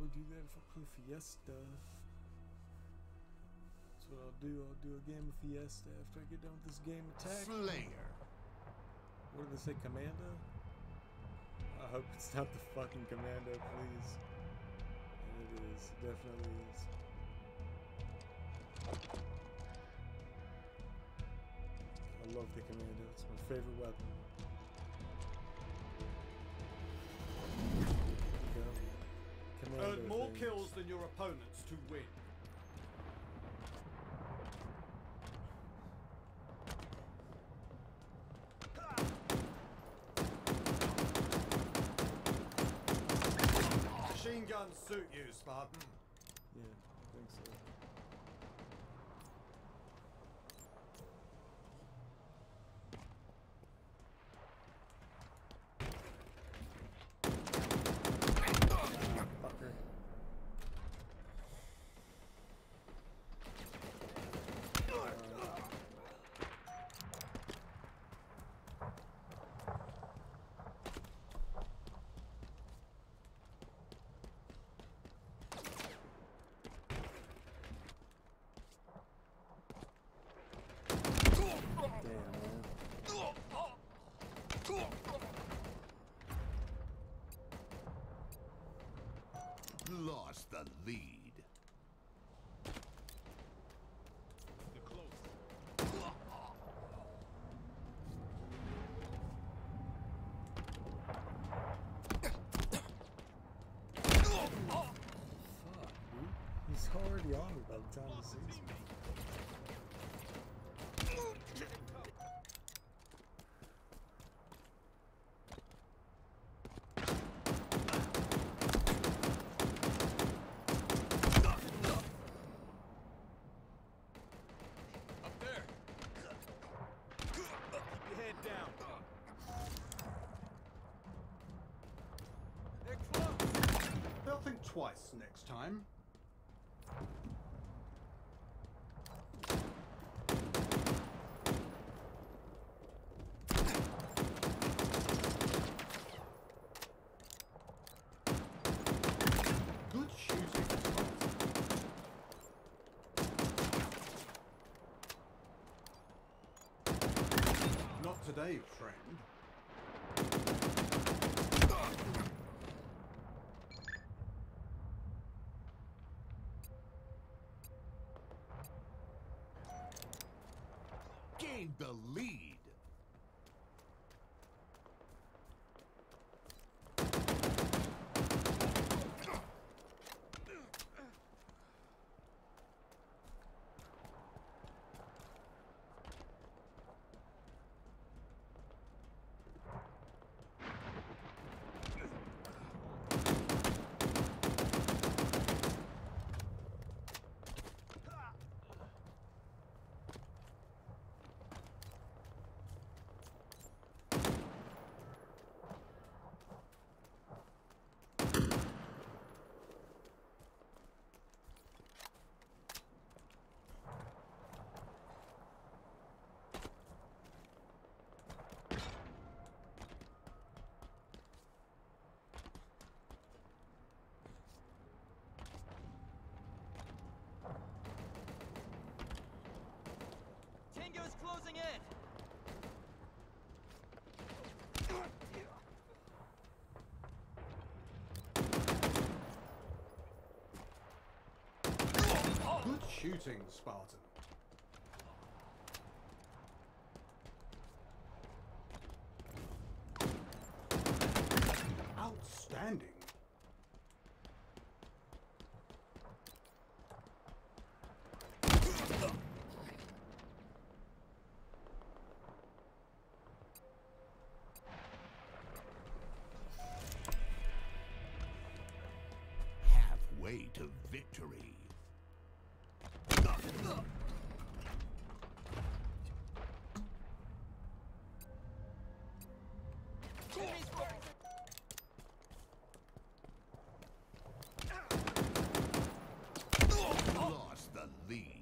do that if I play Fiesta. That's what I'll do. I'll do a game of Fiesta after I get done with this game attack. Slayer. What did they say, Commando? I hope it's not the fucking Commando, please. And it is. It definitely is. I love the Commando. It's my favorite weapon. Commando Earn more things. kills than your opponents to win. Machine guns suit you, Spartan. Yeah, I think so. Fucker. Lost the lead. Fuck, dude. He's already on me by the time he sees me. Up there. Keep your head down. They're close. They'll think twice next time. Good shooting. Not today, friend. Gained the lead. Tango's closing in. Good shooting, Spartan. Outstanding. Halfway to victory. Lost the lead.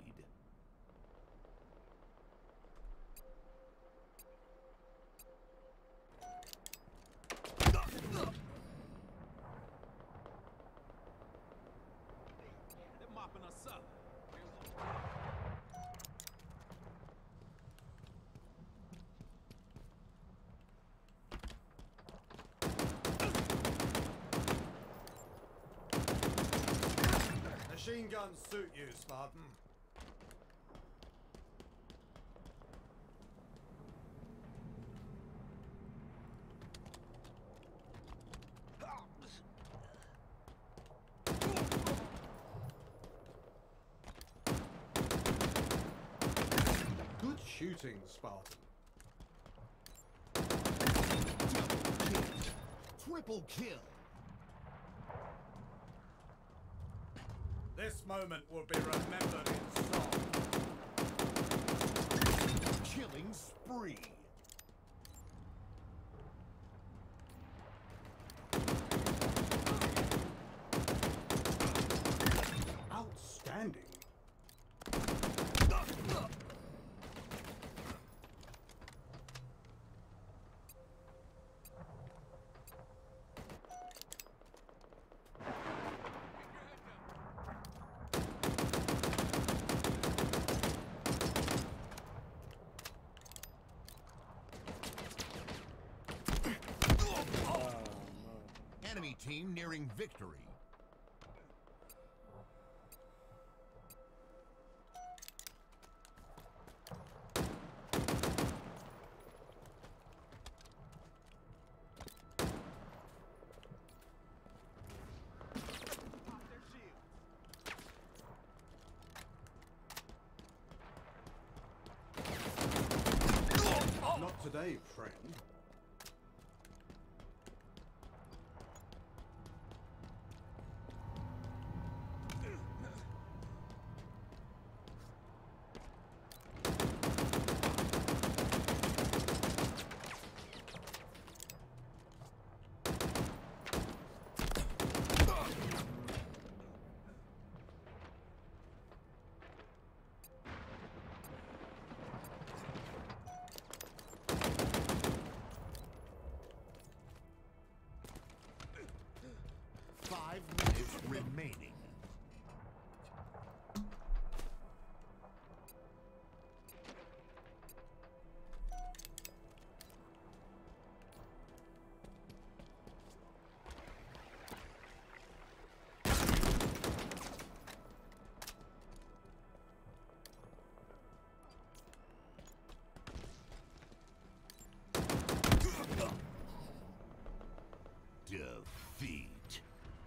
Machine guns suit you, Spartan. Good shooting, Spartan. Triple kill. This moment will be remembered in song. Killing spree. Outstanding. Enemy team nearing victory. Not today, friend. Remaining. Defeat.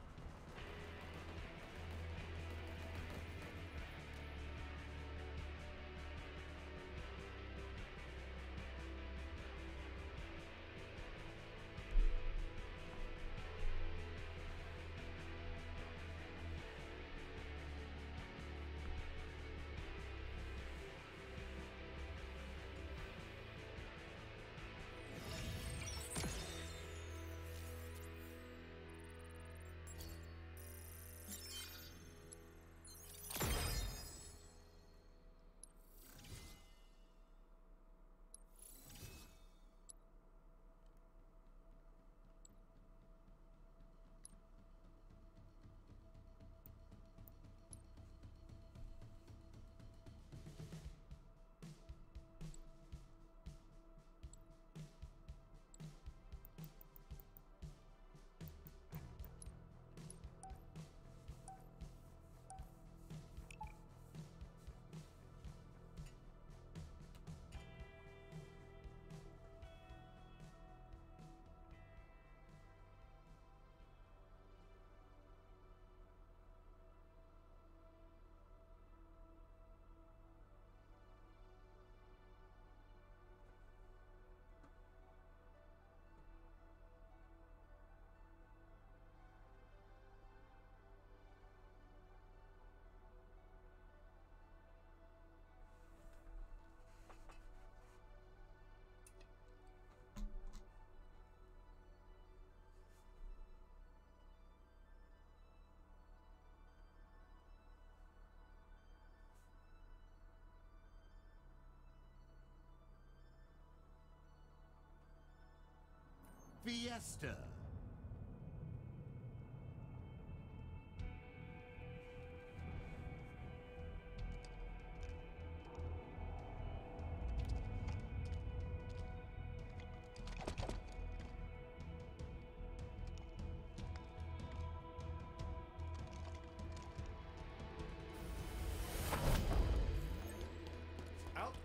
Fiesta.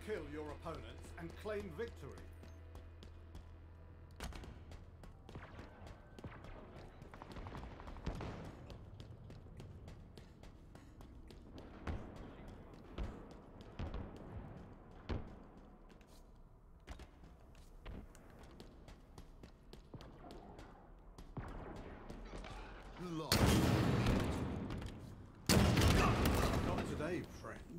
kill your opponents and claim victory. Lost. Not today, friend.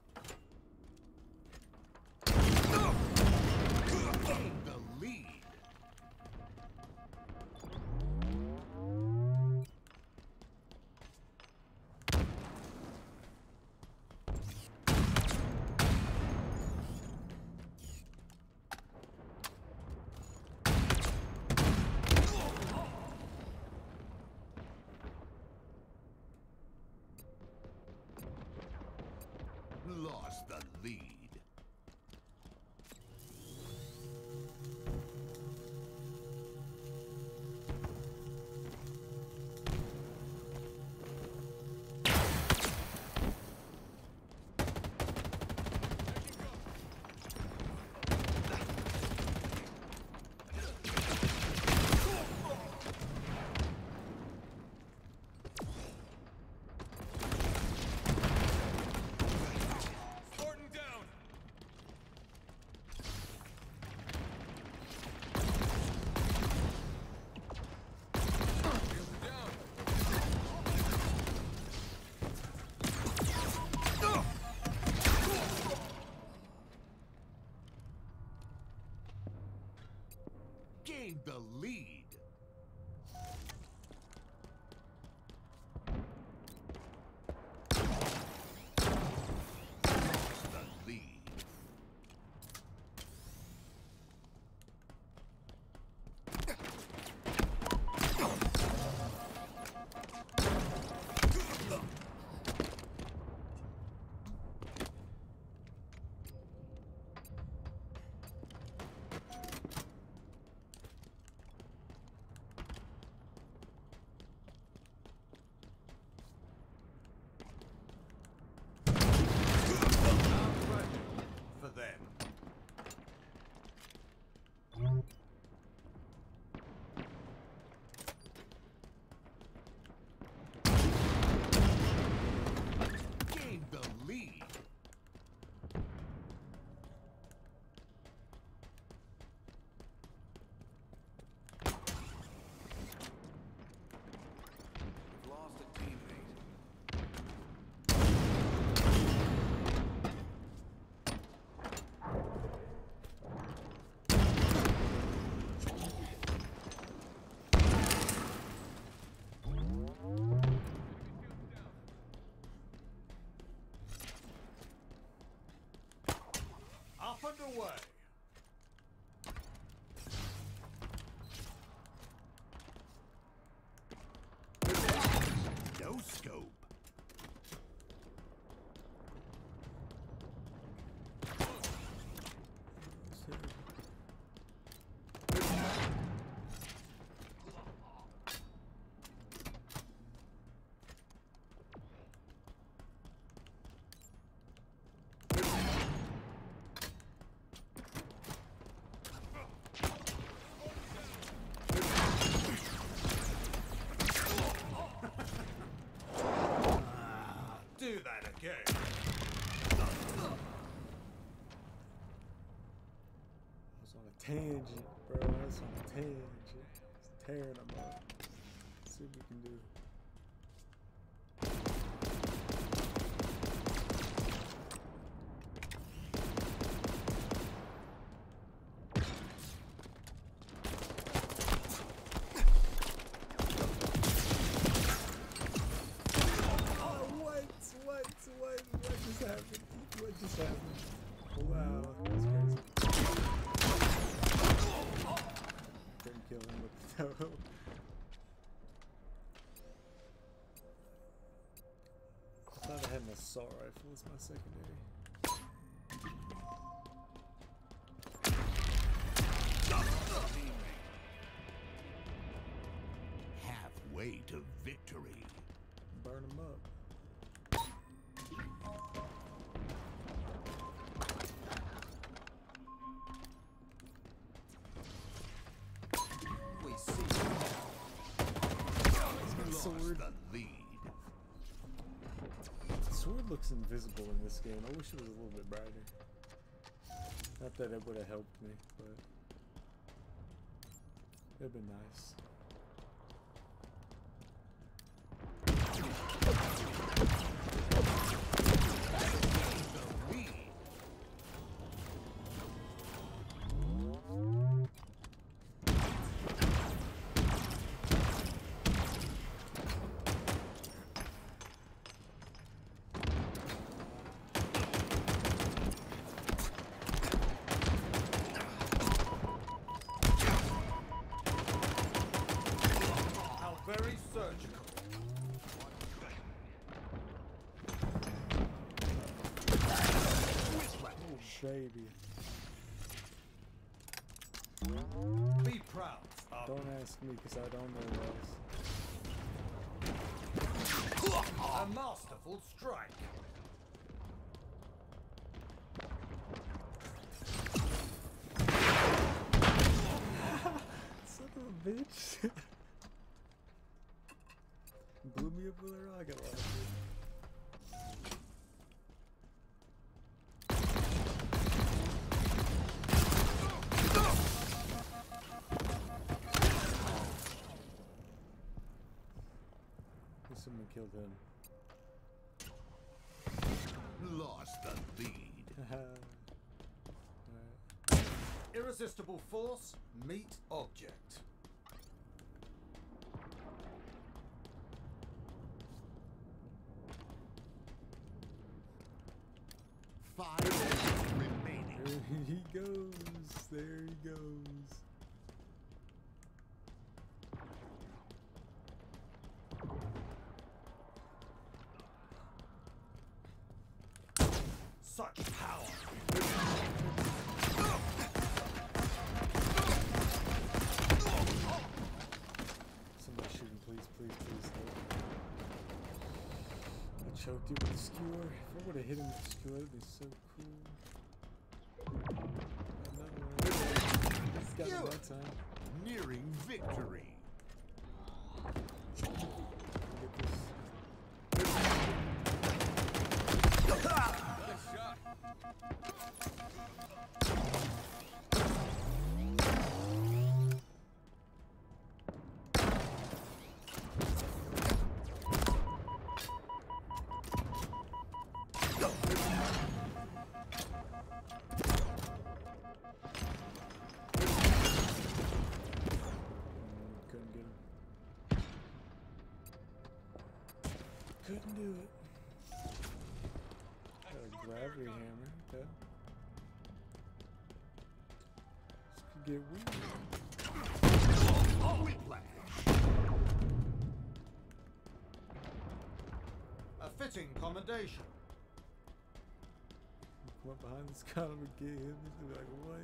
Gain the lead. Lost the lead. Spartan down. Shields down. Gain the lead. Lost the lead. For them. Gain the lead. We've lost a teammate. Up and away. No scope. Do that again. I was on a tangent, bro. I was on a tangent. Just tearing them up. See what we can do. What just happened? What just happened? Wow, that's crazy. Couldn't kill him with the Toho. I thought I had an assault rifle as my secondary. Halfway to victory. Burn him up. looks invisible in this game. I wish it was a little bit brighter. Not that it would have helped me, but it'd been nice. Very surgical. Oh, baby. Be proud. Don't ask me, because I don't know else. A masterful strike. Son of a bitch. Blew me up with a rocket launcher. Someone killed him. Lost the lead. Alright. Irresistible force, meet object. Five remaining. There he goes. There he goes. Such power. Somebody shoot him, please, please, please. I choked you with the skewer. If I would have hit him with the skewer, that'd be so cool. Another one. Got him that time. Nearing victory. Get this. Couldn't get him. Couldn't do it. Got a gravity hammer. Okay. This could get weird. Whiplash. A fitting commendation. Come up behind this guy and get him. He's gonna be like, what?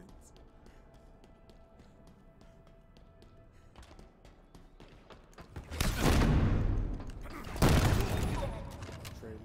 Traded.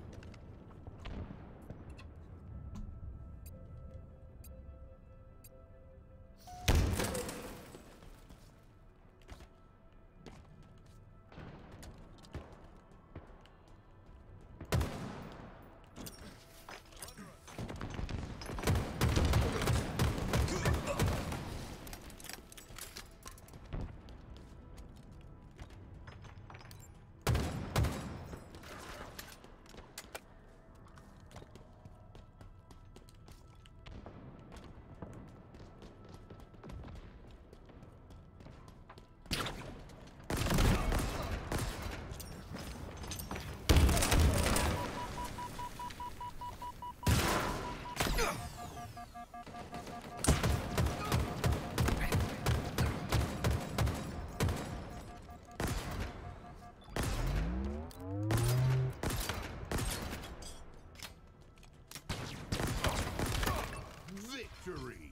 Victory.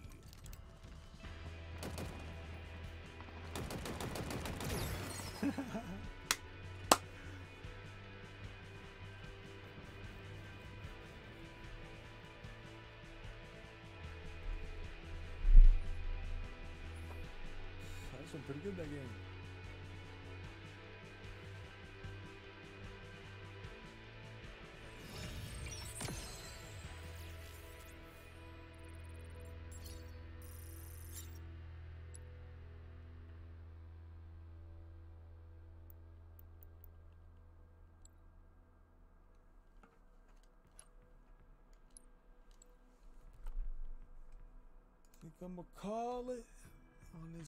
That's been pretty good that game. I'ma call it on this